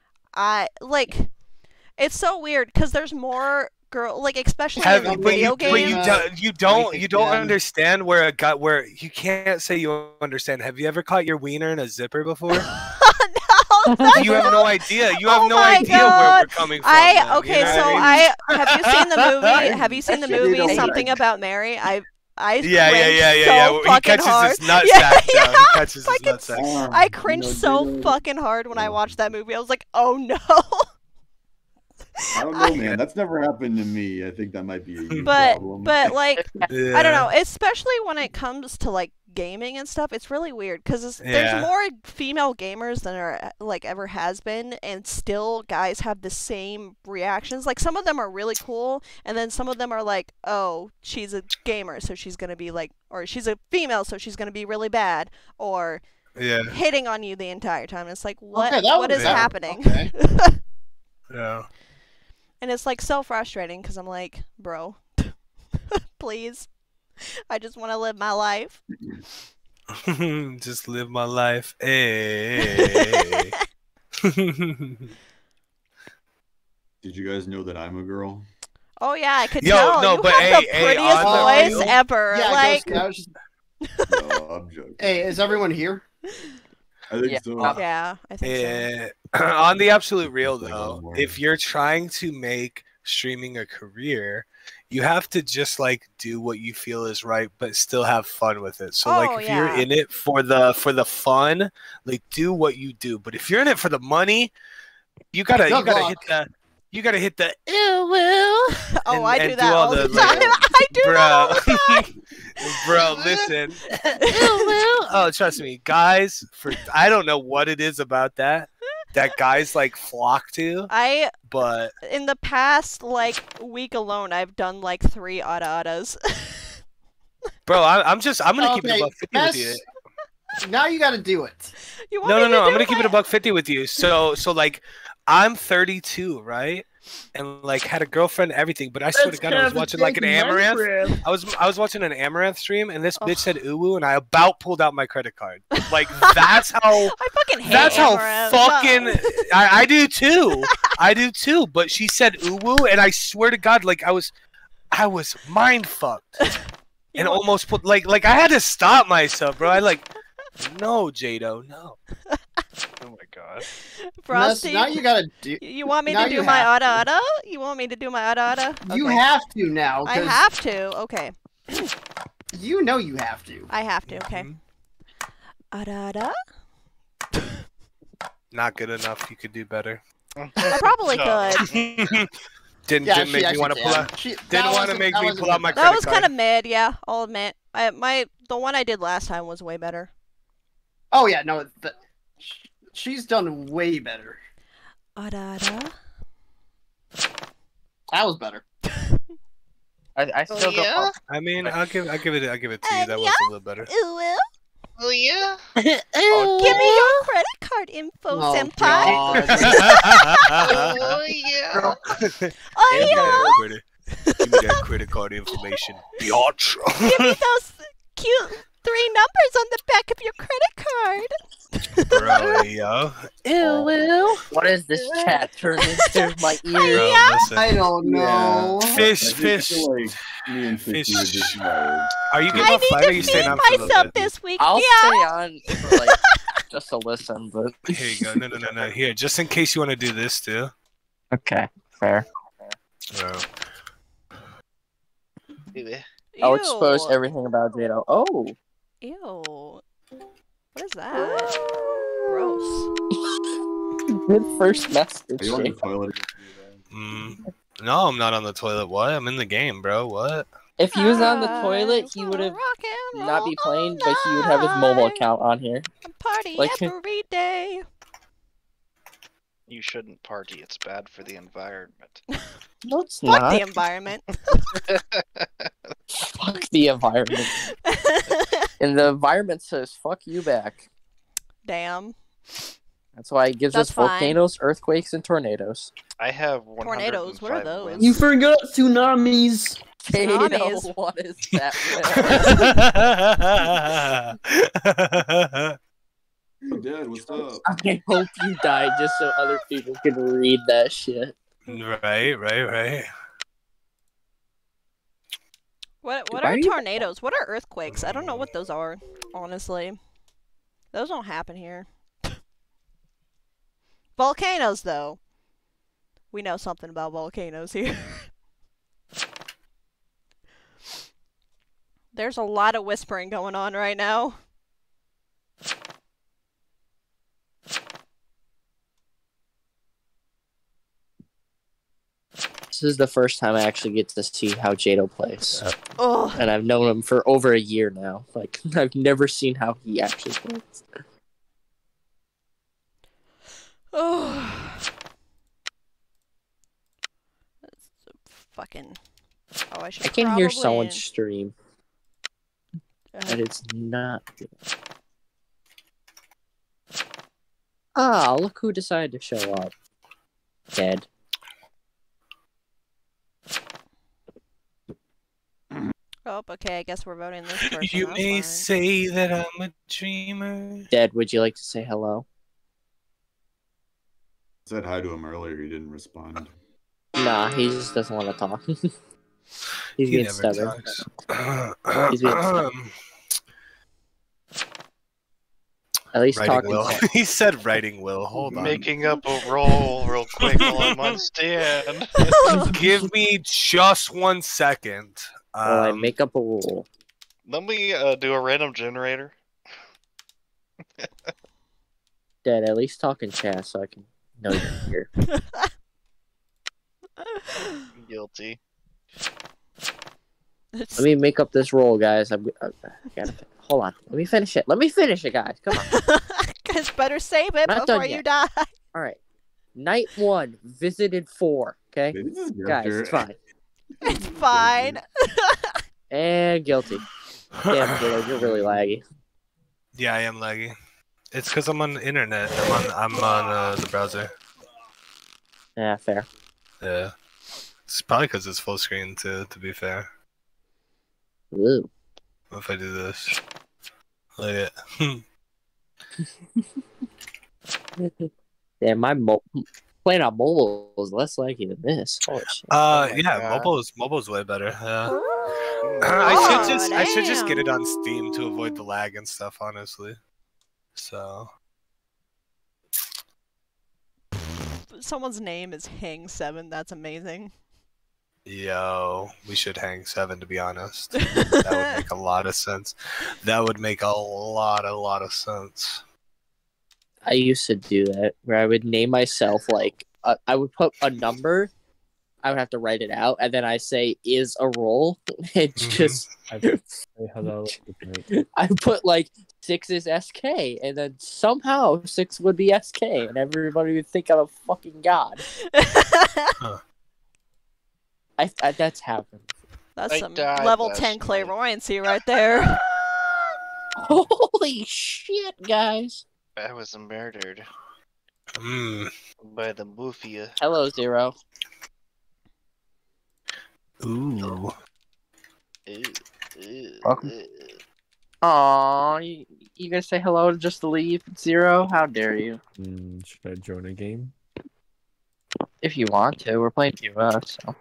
it's so weird, because there's more girl, like, especially
Have,
in
but
video
you,
games.
but you don't
Yeah.
understand where a guy where you can't say you understand. Have you ever caught your wiener in a zipper before?
no,
You have no idea. You have
Oh
no
my
idea where
God.
we're coming from. then,
Okay,
you know
so
what I mean?
have you seen the movie? Have you seen the
Dude,
movie
oh my
Something About Mary? I
Yeah.
cringed so
He
fucking
catches
hard.
his nutsack
Yeah,
down. He catches his
Fucking
nutsack.
I cringed so fucking hard when I watched that movie. I was like, oh no.
I don't know, man. That's never happened to me. I think that might be a you
But
problem.
like
Yeah.
I don't know, especially when it comes to like gaming and stuff. It's really weird because
Yeah.
there's more female gamers than there like ever has been, and still guys have the same reactions. Like some of them are really cool, and then some of them are like, oh, she's a gamer, so she's gonna be like, or she's a female, so she's gonna be really bad, or
Yeah.
hitting on you the entire time. It's like what
Okay, that
what
was
is
better.
happening?
Okay.
Yeah.
And it's like so frustrating because I'm like, bro, please, I just want to live my life.
Just live my life. Hey.
Did you guys know that I'm a girl?
Oh yeah, I could
Yo,
tell.
no,
You
but
have
hey,
the
hey,
prettiest
on the
voice
real-
ever.
Yeah,
like,
Ghost, I was just...
No, I'm joking.
Hey, is everyone here?
I think
Yeah.
so.
yeah, I think so.
Yeah. On the absolute real
Like
though,
one more.
if you're trying to make streaming a career, you have to just like do what you feel is right, but still have fun with it. So like
Oh,
if you're
yeah.
in it for the fun, like do what you do. But if you're in it for the money, you gotta
Good luck.
hit the ew will.
Oh, I do
and
that all the time. I do that all the time.
Bro, listen. Oh, trust me, guys. I don't know what it is about that guys like flock to,
I
but
in the past like week alone, I've done like 3 autos.
bro, I'm gonna keep it
Okay,
a buck 50 with you.
Now you gotta do it.
You want
No,
me
no,
to
no.
do
I'm gonna keep it a
my-
buck 50 with you. So like, I'm 32, right? And like had a girlfriend, and everything. But I swear to God, I was watching like an Amaranth. I was watching an Amaranth stream, and this bitch said uwu, and I about pulled out my credit card. Like that's how.
I fucking hate
That's how
Amaranth.
fucking I do too. I do too. But she said uwu, and I swear to God, like I was mind fucked, and almost put like I had to stop myself, bro. I like, no, Jado, no.
Oh my god.
Frosty,
Now you gotta do.
you want me
now
to do
you
my
have
auto auto? You want me to do my auto auto?
You
Okay.
have to now.
I
'cause
have to. Okay.
You know you have to.
I have to. Okay.
Mm-hmm.
Auto auto?
Not good enough. You could do better.
I probably could.
Didn't
Yeah,
didn't
she
make me
actually
want to pull
can.
out.
She-
Didn't
that
want to
wasn't-
make
that
me
wasn't
pull out
good.
my
That
credit
was
card.
kind of mid. Yeah, I'll admit. The one I did last time was way better.
Oh yeah, no, she's done way better.
Auto auto?
That was better.
I still go.
yeah?
I mean, I'll give it to you. That was a little better.
Ooh,
Oh yeah?
give me your credit card info,
Oh,
senpai.
God.
Oh yeah?
Oh yeah.
Give me that credit card information, biatch.
Give me those cute 3 numbers on the back of your credit card.
Bro, yo.
What is this chat turned into? My
Bro,
ears.
listen.
I don't know.
Fish,
I just
fish.
feel like me and
Fish.
Fishy would just know.
Are you getting
I
off
need
flight or are
to
you
feed
staying on for a little
myself
bit?
this week.
I'll
yeah.
stay on for like just to listen, but
Here you go. No. Here, just in case you want to do this too.
okay, fair.
Bro.
I'll
Ew.
expose everything about Jado. Oh,
Ew. What is that? Gross.
good first message.
Are you on the
Jado.
toilet?
No, I'm not on the toilet. What? I'm in the game, bro. What?
If he was on the
I
toilet, he
wanna
would have
rock and
not be
roll
playing,
all
but he would have his mobile
night
account on here.
and party
like-
every day.
You shouldn't party. It's bad for the environment.
No, it's
Fuck
not.
the environment.
Fuck the environment. And the environment says, fuck you back.
Damn.
That's why it gives
That's
us
fine.
volcanoes, earthquakes, and tornadoes.
I have
Tornadoes, what are
105
those?
wins.
You forgot tsunamis.
Tsunamis.
Jado, what is that?
Oh, Dad, what's up?
I hope you die just so other people can read that shit.
Right.
What
Why
are
are you-
tornadoes? What are earthquakes? I don't know what those are, honestly. Those don't happen here. Volcanoes, though. We know something about volcanoes here. There's a lot of whispering going on right now.
This is the first time I actually get to see how Jado plays.
Oh.
And I've known him for over a year now. Like, I've never seen how he actually plays.
Oh. That's fucking. Oh, I should.
I can hear
probably-
someone's stream. And it's not good. Ah, look who decided to show up. Dead.
Oh, okay. I guess we're voting this person.
You
that's
may
fine.
say that I'm a dreamer.
Dead, would you like to say hello?
Said hi to him earlier. He didn't respond.
Nah, he just doesn't want to talk. He's
He
being
never
stubborn.
talks.
He's being stubborn. At least
Writing
talking.
will. He said writing will. Hold on.
Making up a roll real quick while I'm on stand.
Give me just 1 second.
Well, I make up a rule.
Let me do a random generator.
Dead, at least talk in chat so I can know you're here.
Guilty.
Let me make up this roll, guys. I gotta. Hold on. Let me finish it. Let me finish it, guys. Come on.
Guys, better save it
Not
before
done
you
yet.
die.
All right. Night 1, visited 4. Okay,
This is your
guys,
turn.
it's fine.
It's fine.
And guilty. Damn, Caleb, you're really laggy.
Yeah, I am laggy. It's because I'm on the internet. I'm on the browser.
Yeah, fair.
Yeah. It's probably because it's full screen, to be fair.
Ooh.
If I do this. Look at it.
Damn, my playing on mobile is less laggy than this. Holy shit.
Yeah, mobile's way better. Yeah. I should just get it on Steam to avoid the lag and stuff, honestly. So
Someone's name is Hang7. That's amazing.
yo, we should hang 7 to be honest. That would make a lot of sense. That would make a lot of sense.
I used to do that where I would name myself like I would put a number, I would have to write it out, and then I say is a roll. It just
Hello.
I put like 6 is SK, and then somehow 6 would be SK, and everybody would think I'm a fucking god. I that's happened.
That's
I
some
died
level
last
10
night.
clairvoyancy right there.
Holy shit, guys!
I was murdered
Mm.
by the mafia.
Hello, Zero.
Ooh.
Welcome. Aw, you gonna say hello just to leave, Zero? How dare you?
Should I join a game?
If you want to, we're playing POS, so.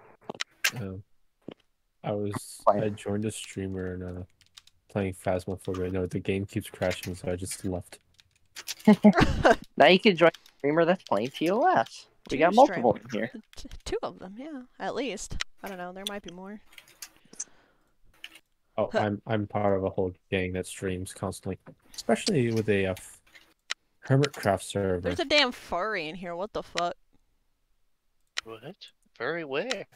I joined a streamer and playing Phasmophobia. No, the game keeps crashing, so I just left.
Now you can join a streamer that's playing POS. We got multiple in here.
2 of them, yeah, at least. I don't know. There might be more.
Oh, I'm part of a whole gang that streams constantly, especially with a Hermitcraft server.
There's a damn furry in here. What the fuck?
What? Very where?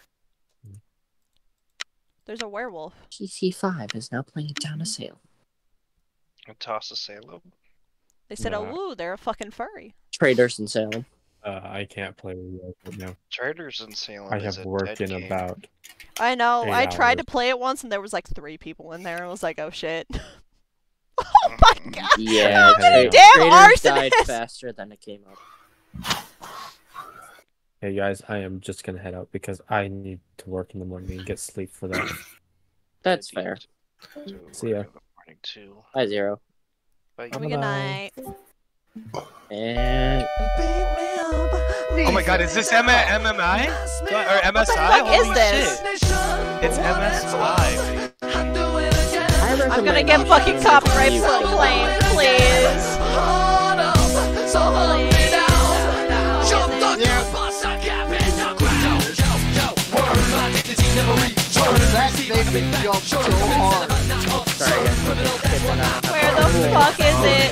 There's a werewolf.
TC5 is now playing Town of Salem.
A toss of Salem.
They said,
Nah.
oh, woo, they're a fucking furry.
Traders in Salem.
I can't play with you guys right now.
Traders in Salem.
I
is
have
a
work
dead
in
game.
about.
I know.
8
I tried to
hours.
play it once, and there was like 3 people in there. I was like, oh shit. Oh my god.
Yeah,
How many
Tra-
damn
Traders died
arsonists?
faster than it came up.
Hey guys, I am just gonna head out because I need to work in the morning and get sleep for that.
That's fair.
See ya.
Morning too.
Bye, Zero.
Bye.
Have a good night.
And
Oh my god, is this MMI? Or MSI?
What the fuck is
Holy
this?
shit. It's MSI.
I'm gonna get fucking copyright claim, please.
That made me jump so hard.
Sorry, guys.
Where the fuck is it?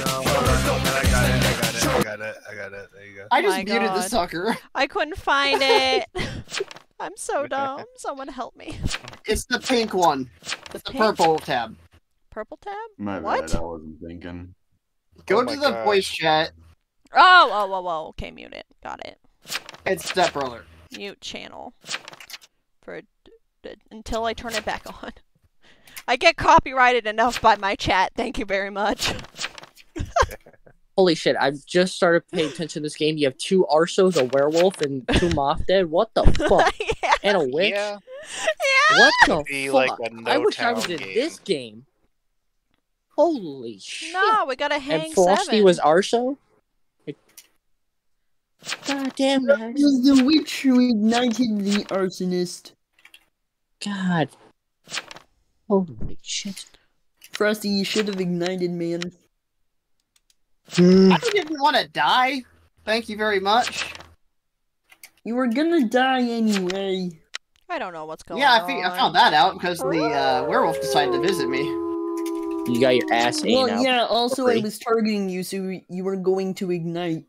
I got it. There you go.
I just
My
muted the
God.
sucker.
I couldn't find it. I'm so dumb. Someone help me.
It's the pink one. It's the
pink?
purple tab.
Purple tab?
My
What?
bad, I wasn't thinking.
Go
my
to the
God.
voice chat.
Oh. Okay, mute it. Got it.
It's Stepbrother.
Mute channel. Until I turn it back on. I get copyrighted enough by my chat. Thank you very much.
Holy shit, I've just started paying attention to this game. You have 2 Arsos, a werewolf, and 2 Moth Dead. What the fuck?
Yeah.
And a witch?
Yeah.
What the
Be
fuck?
like a
I wish I was
no-town
in
game.
this game. Holy shit.
No, we gotta hang
And Frosty
7.
was Arso? God damn,
It
guys.
was the witch who ignited the arsonist.
God. Holy shit.
Frosty, you should have ignited, man.
I didn't want to die. Thank you very much.
You were gonna die anyway.
I don't know what's going
Yeah,
on.
I found that out because the werewolf decided to visit me.
You got your ass ate
Well,
out.
yeah, also I
Free.
was targeting you, so you were going to ignite.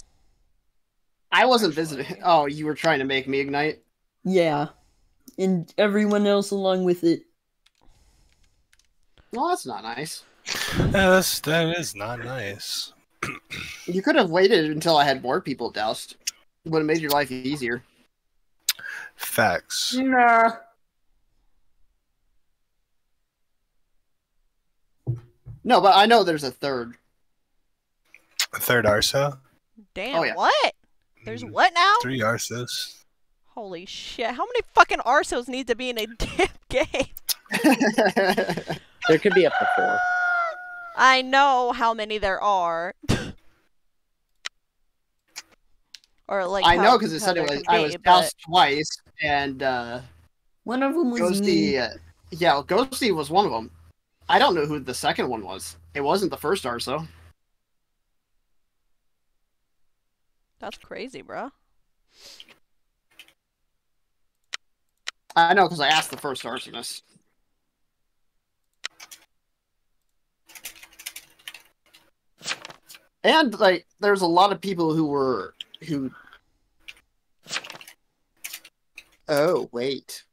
I wasn't visiting. Oh, you were trying to make me ignite?
Yeah. And everyone else along with it.
Well, that's not nice.
Yeah, that is not nice.
You could have waited until I had more people doused. Would have made your life easier.
Facts.
Nah.
No, but I know there's a third.
A third Arso?
Damn,
Oh, yeah.
what? There's what now?
3 Arsos.
Holy shit. How many fucking Arsos need to be in a damn game?
There could be up to 4.
I know how many there are. Or like
I know
how-
because it
how
said
there
it was.
can
I
be,
was
but-
doused twice, and
One of them was me.
Ghosty. Yeah, Ghosty was one of them. I don't know who the second one was. It wasn't the first Arso.
That's crazy, bro.
I know because I asked the first arsonist. And like, there's a lot of people who. Oh wait.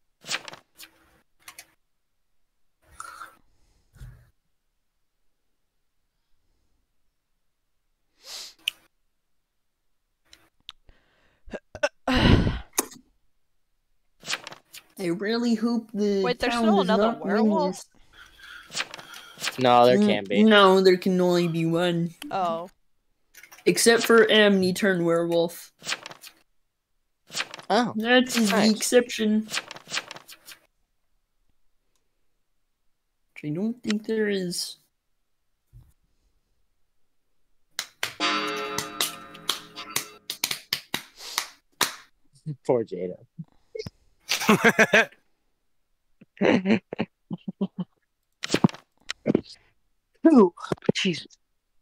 I really hope the
Wait, there's
town
still
does
another
not win
werewolf?
this.
No, there can't be.
No, there can only be one.
Oh.
Except for Amni turned werewolf.
Oh.
That is
Nice.
the exception. I don't think there is.
Poor Jada. Ooh, Jesus.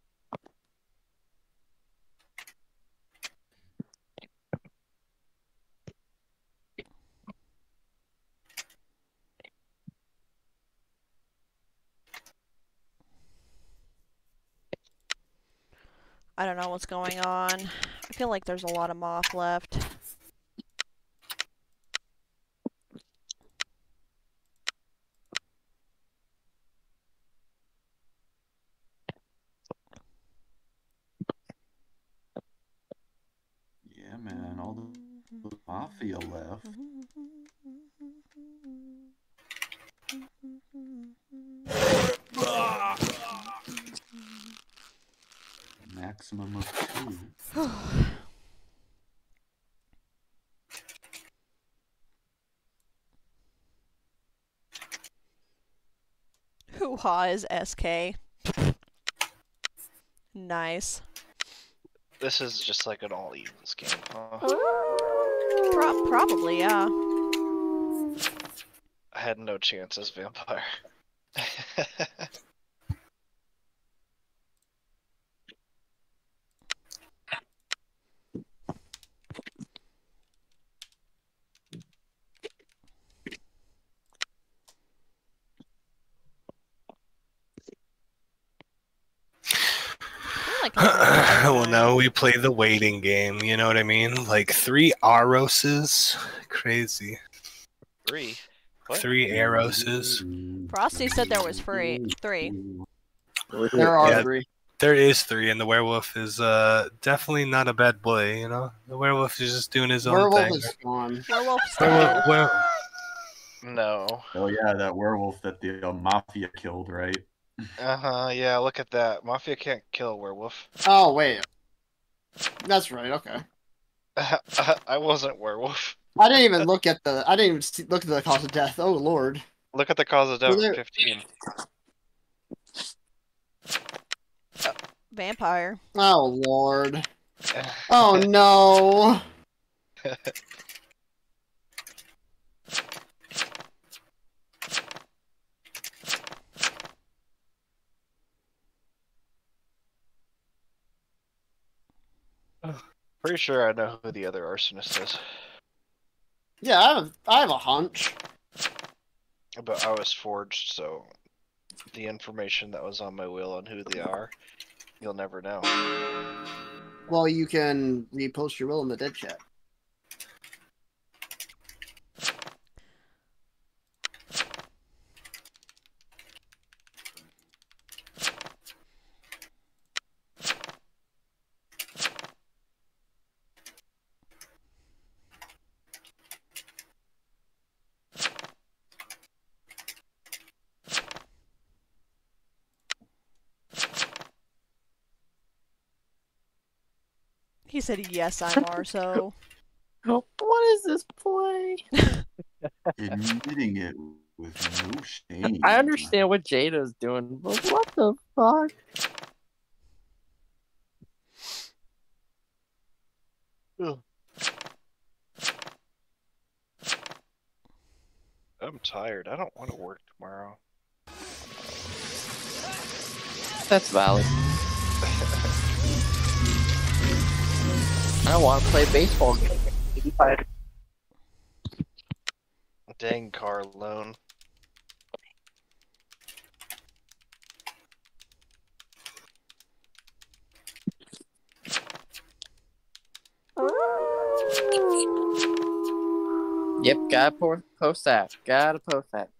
I don't know what's going on. I feel like there's a lot of moth left.
Yeah, man, all the mafia left. Maximum of 2.
Hoo-ha is SK. Nice.
This is just like an all evens game, huh?
Probably, yeah.
I had no chance as vampire.
Well, no, we play the waiting game. You know what I mean? Like 3 Aroses, crazy.
3. What?
3 Aroses.
Frosty said there was 3.
There are
Yeah.
3.
There is 3, and the werewolf is definitely not a bad boy. You know, the werewolf is just doing his own
Werewolf
thing.
is gone.
Werewolf's
No.
Oh yeah, that werewolf that the mafia killed, right?
Yeah, look at that. Mafia can't kill a werewolf.
Oh wait, that's right. Okay.
I wasn't werewolf.
I didn't even look at the. I didn't even look at the cause of death. Oh lord.
Look at the cause of death.
Well, there-
15.
vampire.
Oh lord. Oh no.
Pretty sure I know who the other arsonist is.
Yeah, I have a hunch.
But I was forged, so the information that was on my will on who they are, you'll never know.
Well, you can repost your will in the dead chat.
He said, yes, I'm Arso.
What is this play?
Admitting it with no shame.
I understand what Jada's doing, but what the fuck?
I'm tired. I don't want to work tomorrow.
That's valid. I want to play baseball game.
Dang Carlone.
Yep, gotta post that. Gotta post that.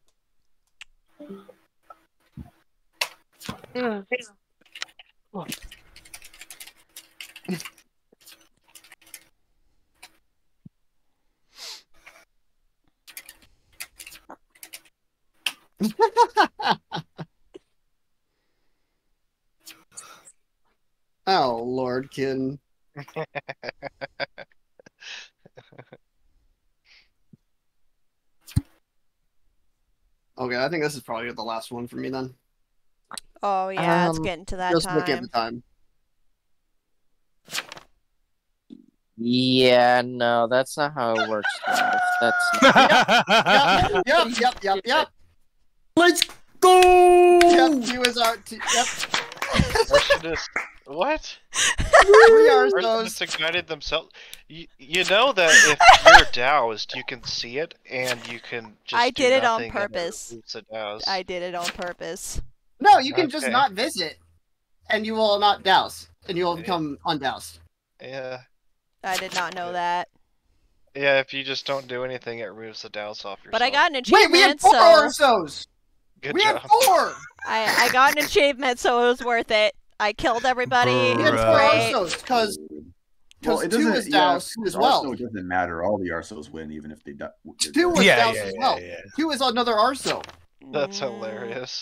Oh lord, kid. Okay, I think this is probably the last one for me then.
Oh, yeah, it's getting to that
Just
time.
looking at the time.
Yeah, no, that's not how it works, guys. That's
Yep.
Let's go!
Yep, he was our. Yep.
Arsonist. What?
We are
Arsonists ignited themselves. You know that if you're doused, you can see it, and you can just
I
do
did it on
nothing and it
purpose.
removes the douse.
I did it on purpose.
No, you can just
Okay.
not visit, and you will not douse, and you will become undoused.
Yeah.
I did not know that.
Yeah, if you just don't do anything, it removes the douse off yourself.
But I got an
Wait, we had
achievement,
4
so
Arsos!
Good
We
job.
had 4!
I got an achievement, so it was worth it. I killed everybody.
We
It
had
was
4
great.
Arsos, because
Well, it
2
doesn't.
was
Yeah,
doused as well.
Arso doesn't matter. All the Arsos win, even if they die.
2 was
Yeah,
doused
yeah,
as
yeah,
well.
yeah.
2 is another Arso.
That's hilarious.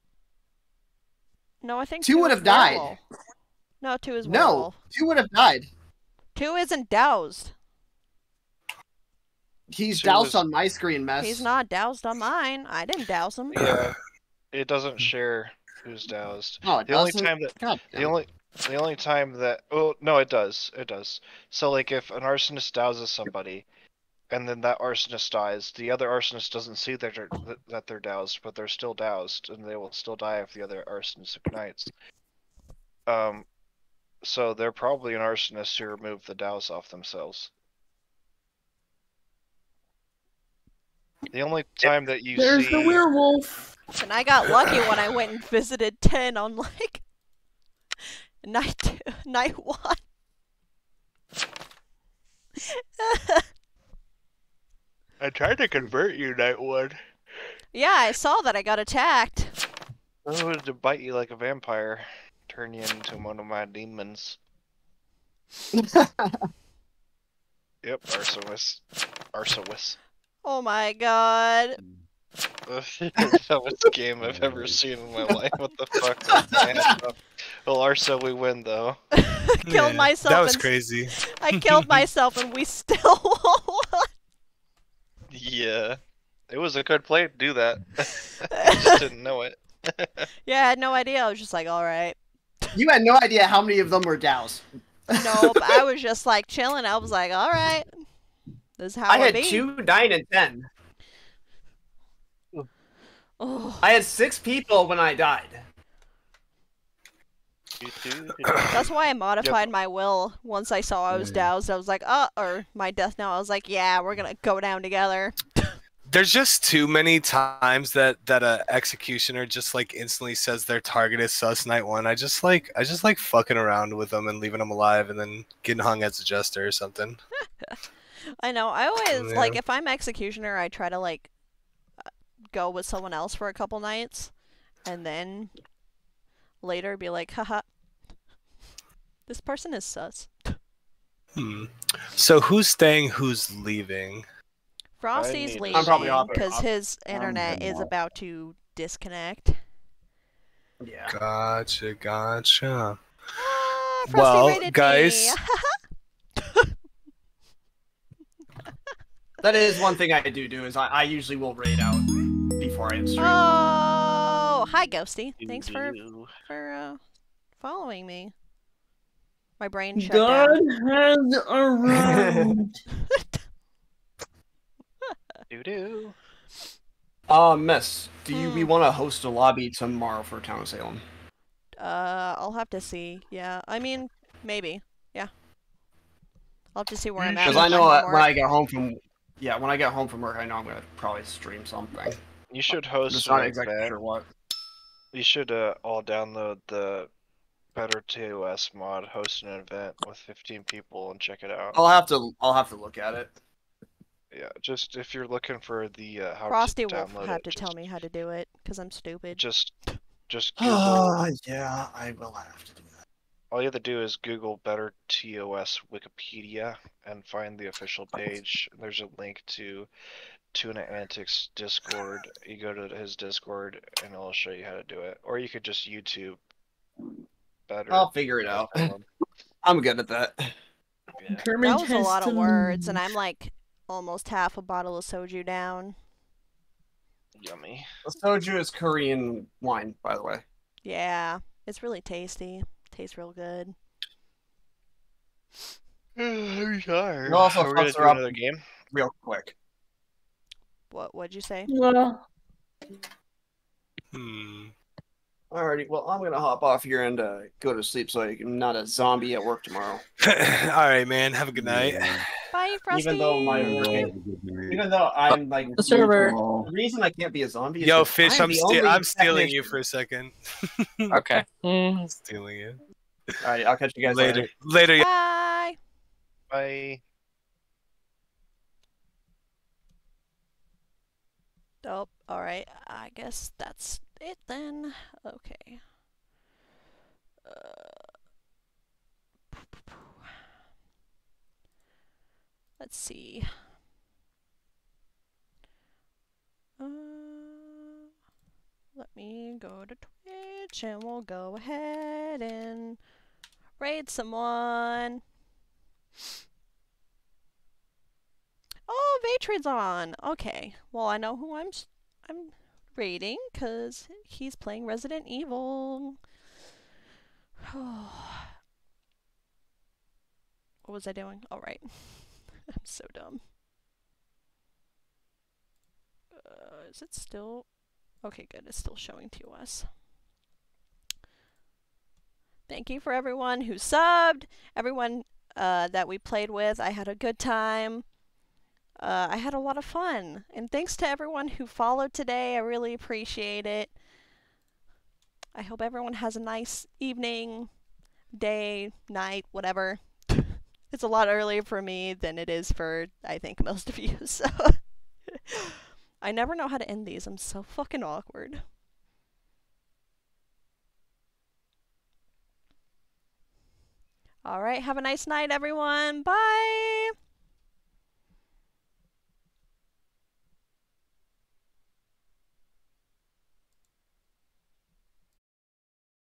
No, I think
2 would
is
have died.
werewolf. No, 2 is
No,
werewolf.
2 would have died.
2 isn't doused.
He's
2
doused
was-
on my screen, mess.
He's not doused on mine. I didn't douse him.
Yeah. It doesn't share who's doused.
Oh, it
The only
doesn't?
time that
God damn
the
it.
only time that no, it does. It does. So like if an arsonist douses somebody and then that arsonist dies, the other arsonist doesn't see that they're doused, but they're still doused and they will still die if the other arsonist ignites. So they're probably an arsonist who removed the douse off themselves. The only time that you
There's
see
the werewolf.
And I got lucky when I went and visited 10 on like night 2. night 1.
I tried to convert you, night 1.
Yeah, I saw that I got attacked.
I wanted to bite you like a vampire, turn you into one of my demons. Yep, Arceus.
Oh my god.
The dumbest game I've ever seen in my life. What the fuck was that? Well, Arso, we win though.
Killed myself.
That was
and
crazy.
I killed myself and we still won.
Yeah. It was a good play to do that. I just didn't know it.
Yeah, I had no idea. I was just like, alright.
You had no idea how many of them were Dows.
Nope, I was just like chilling. I was like, alright. This is how
I
it
had
be.
2, 9, and 10.
Oh.
I had 6 people when I died.
That's why I modified my will once I saw I was doused. I was like, or my death now. I was like, yeah, we're gonna go down together.
There's just too many times that a executioner just like instantly says their target is sus night 1. I just like fucking around with them and leaving them alive and then getting hung as a jester or something.
I know. I always
Yeah.
like if I'm executioner, I try to like go with someone else for a couple nights, and then later be like, haha, this person is sus.
So who's staying? Who's leaving?
Frosty's
I'm
probably
leaving
off.
because his internet
heading
is
off.
about to disconnect.
Yeah.
Gotcha.
Frosty
Well,
rated
guys.
me.
That is one thing I do is I usually will raid out before I stream.
Oh, hi Ghosty. Thanks for following me. My brain shut
God
down.
has arrived.
Doo-doo.
Miss, we want to host a lobby tomorrow for Town of Salem?
I'll have to see. Yeah, I mean, maybe. Yeah. I'll have to see where I'm at.
Because
with
I know
my
when I
homework.
get home from when I get home from work, I know I'm gonna probably stream something.
You should
I'm
host
just
an
not exactly
event.
sure what.
You should all download the Better TOS mod, host an event with 15 people, and check it out.
I'll have to look at it.
Yeah, just if you're looking for the how
Frosty
to
will
download
have
it,
to tell me how to do it because I'm stupid.
just Google.
Yeah, I will have to do that.
All you have to do is Google Better TOS Wikipedia and find the official page. There's a link to Tuna Antics Discord. You go to his Discord and it'll show you how to do it. Or you could just YouTube Better.
I'll figure it out. I'm good at that.
Yeah.
That was a lot of words, and I'm like almost half a bottle of soju down.
Yummy.
Soju is Korean wine, by the way.
Yeah, it's really tasty. Tastes real good.
I'm tired.
It also
Are we gonna
fucks
do
her up
another game?
real quick.
What'd you say?
Alrighty, well, I'm gonna hop off here and go to sleep so I'm not a zombie at work tomorrow.
All right, man. Have a good night.
Bye, Frosty.
Even though I'm like
The server.
the reason I can't be a zombie is
Yo,
'cause
Fish,
I'm
I'm stealing you for a second.
Okay.
Stealing you.
Alright, I'll catch you guys
Later.
later.
Bye.
Bye.
Oh, alright. I guess that's it then. Okay. Let's see. Let me go to Twitch and we'll go ahead and raid someone. Oh, Vatrid's on. Okay. Well, I know who I'm raiding because he's playing Resident Evil. What was I doing? All right. I'm so dumb. Is it still? Okay, good. It's still showing to us. Thank you for everyone who subbed, everyone that we played with. I had a good time. I had a lot of fun. And thanks to everyone who followed today. I really appreciate it. I hope everyone has a nice evening, day, night, whatever. It's a lot earlier for me than it is for, I think, most of you, so... I never know how to end these. I'm so fucking awkward. Alright, have a nice night, everyone. Bye!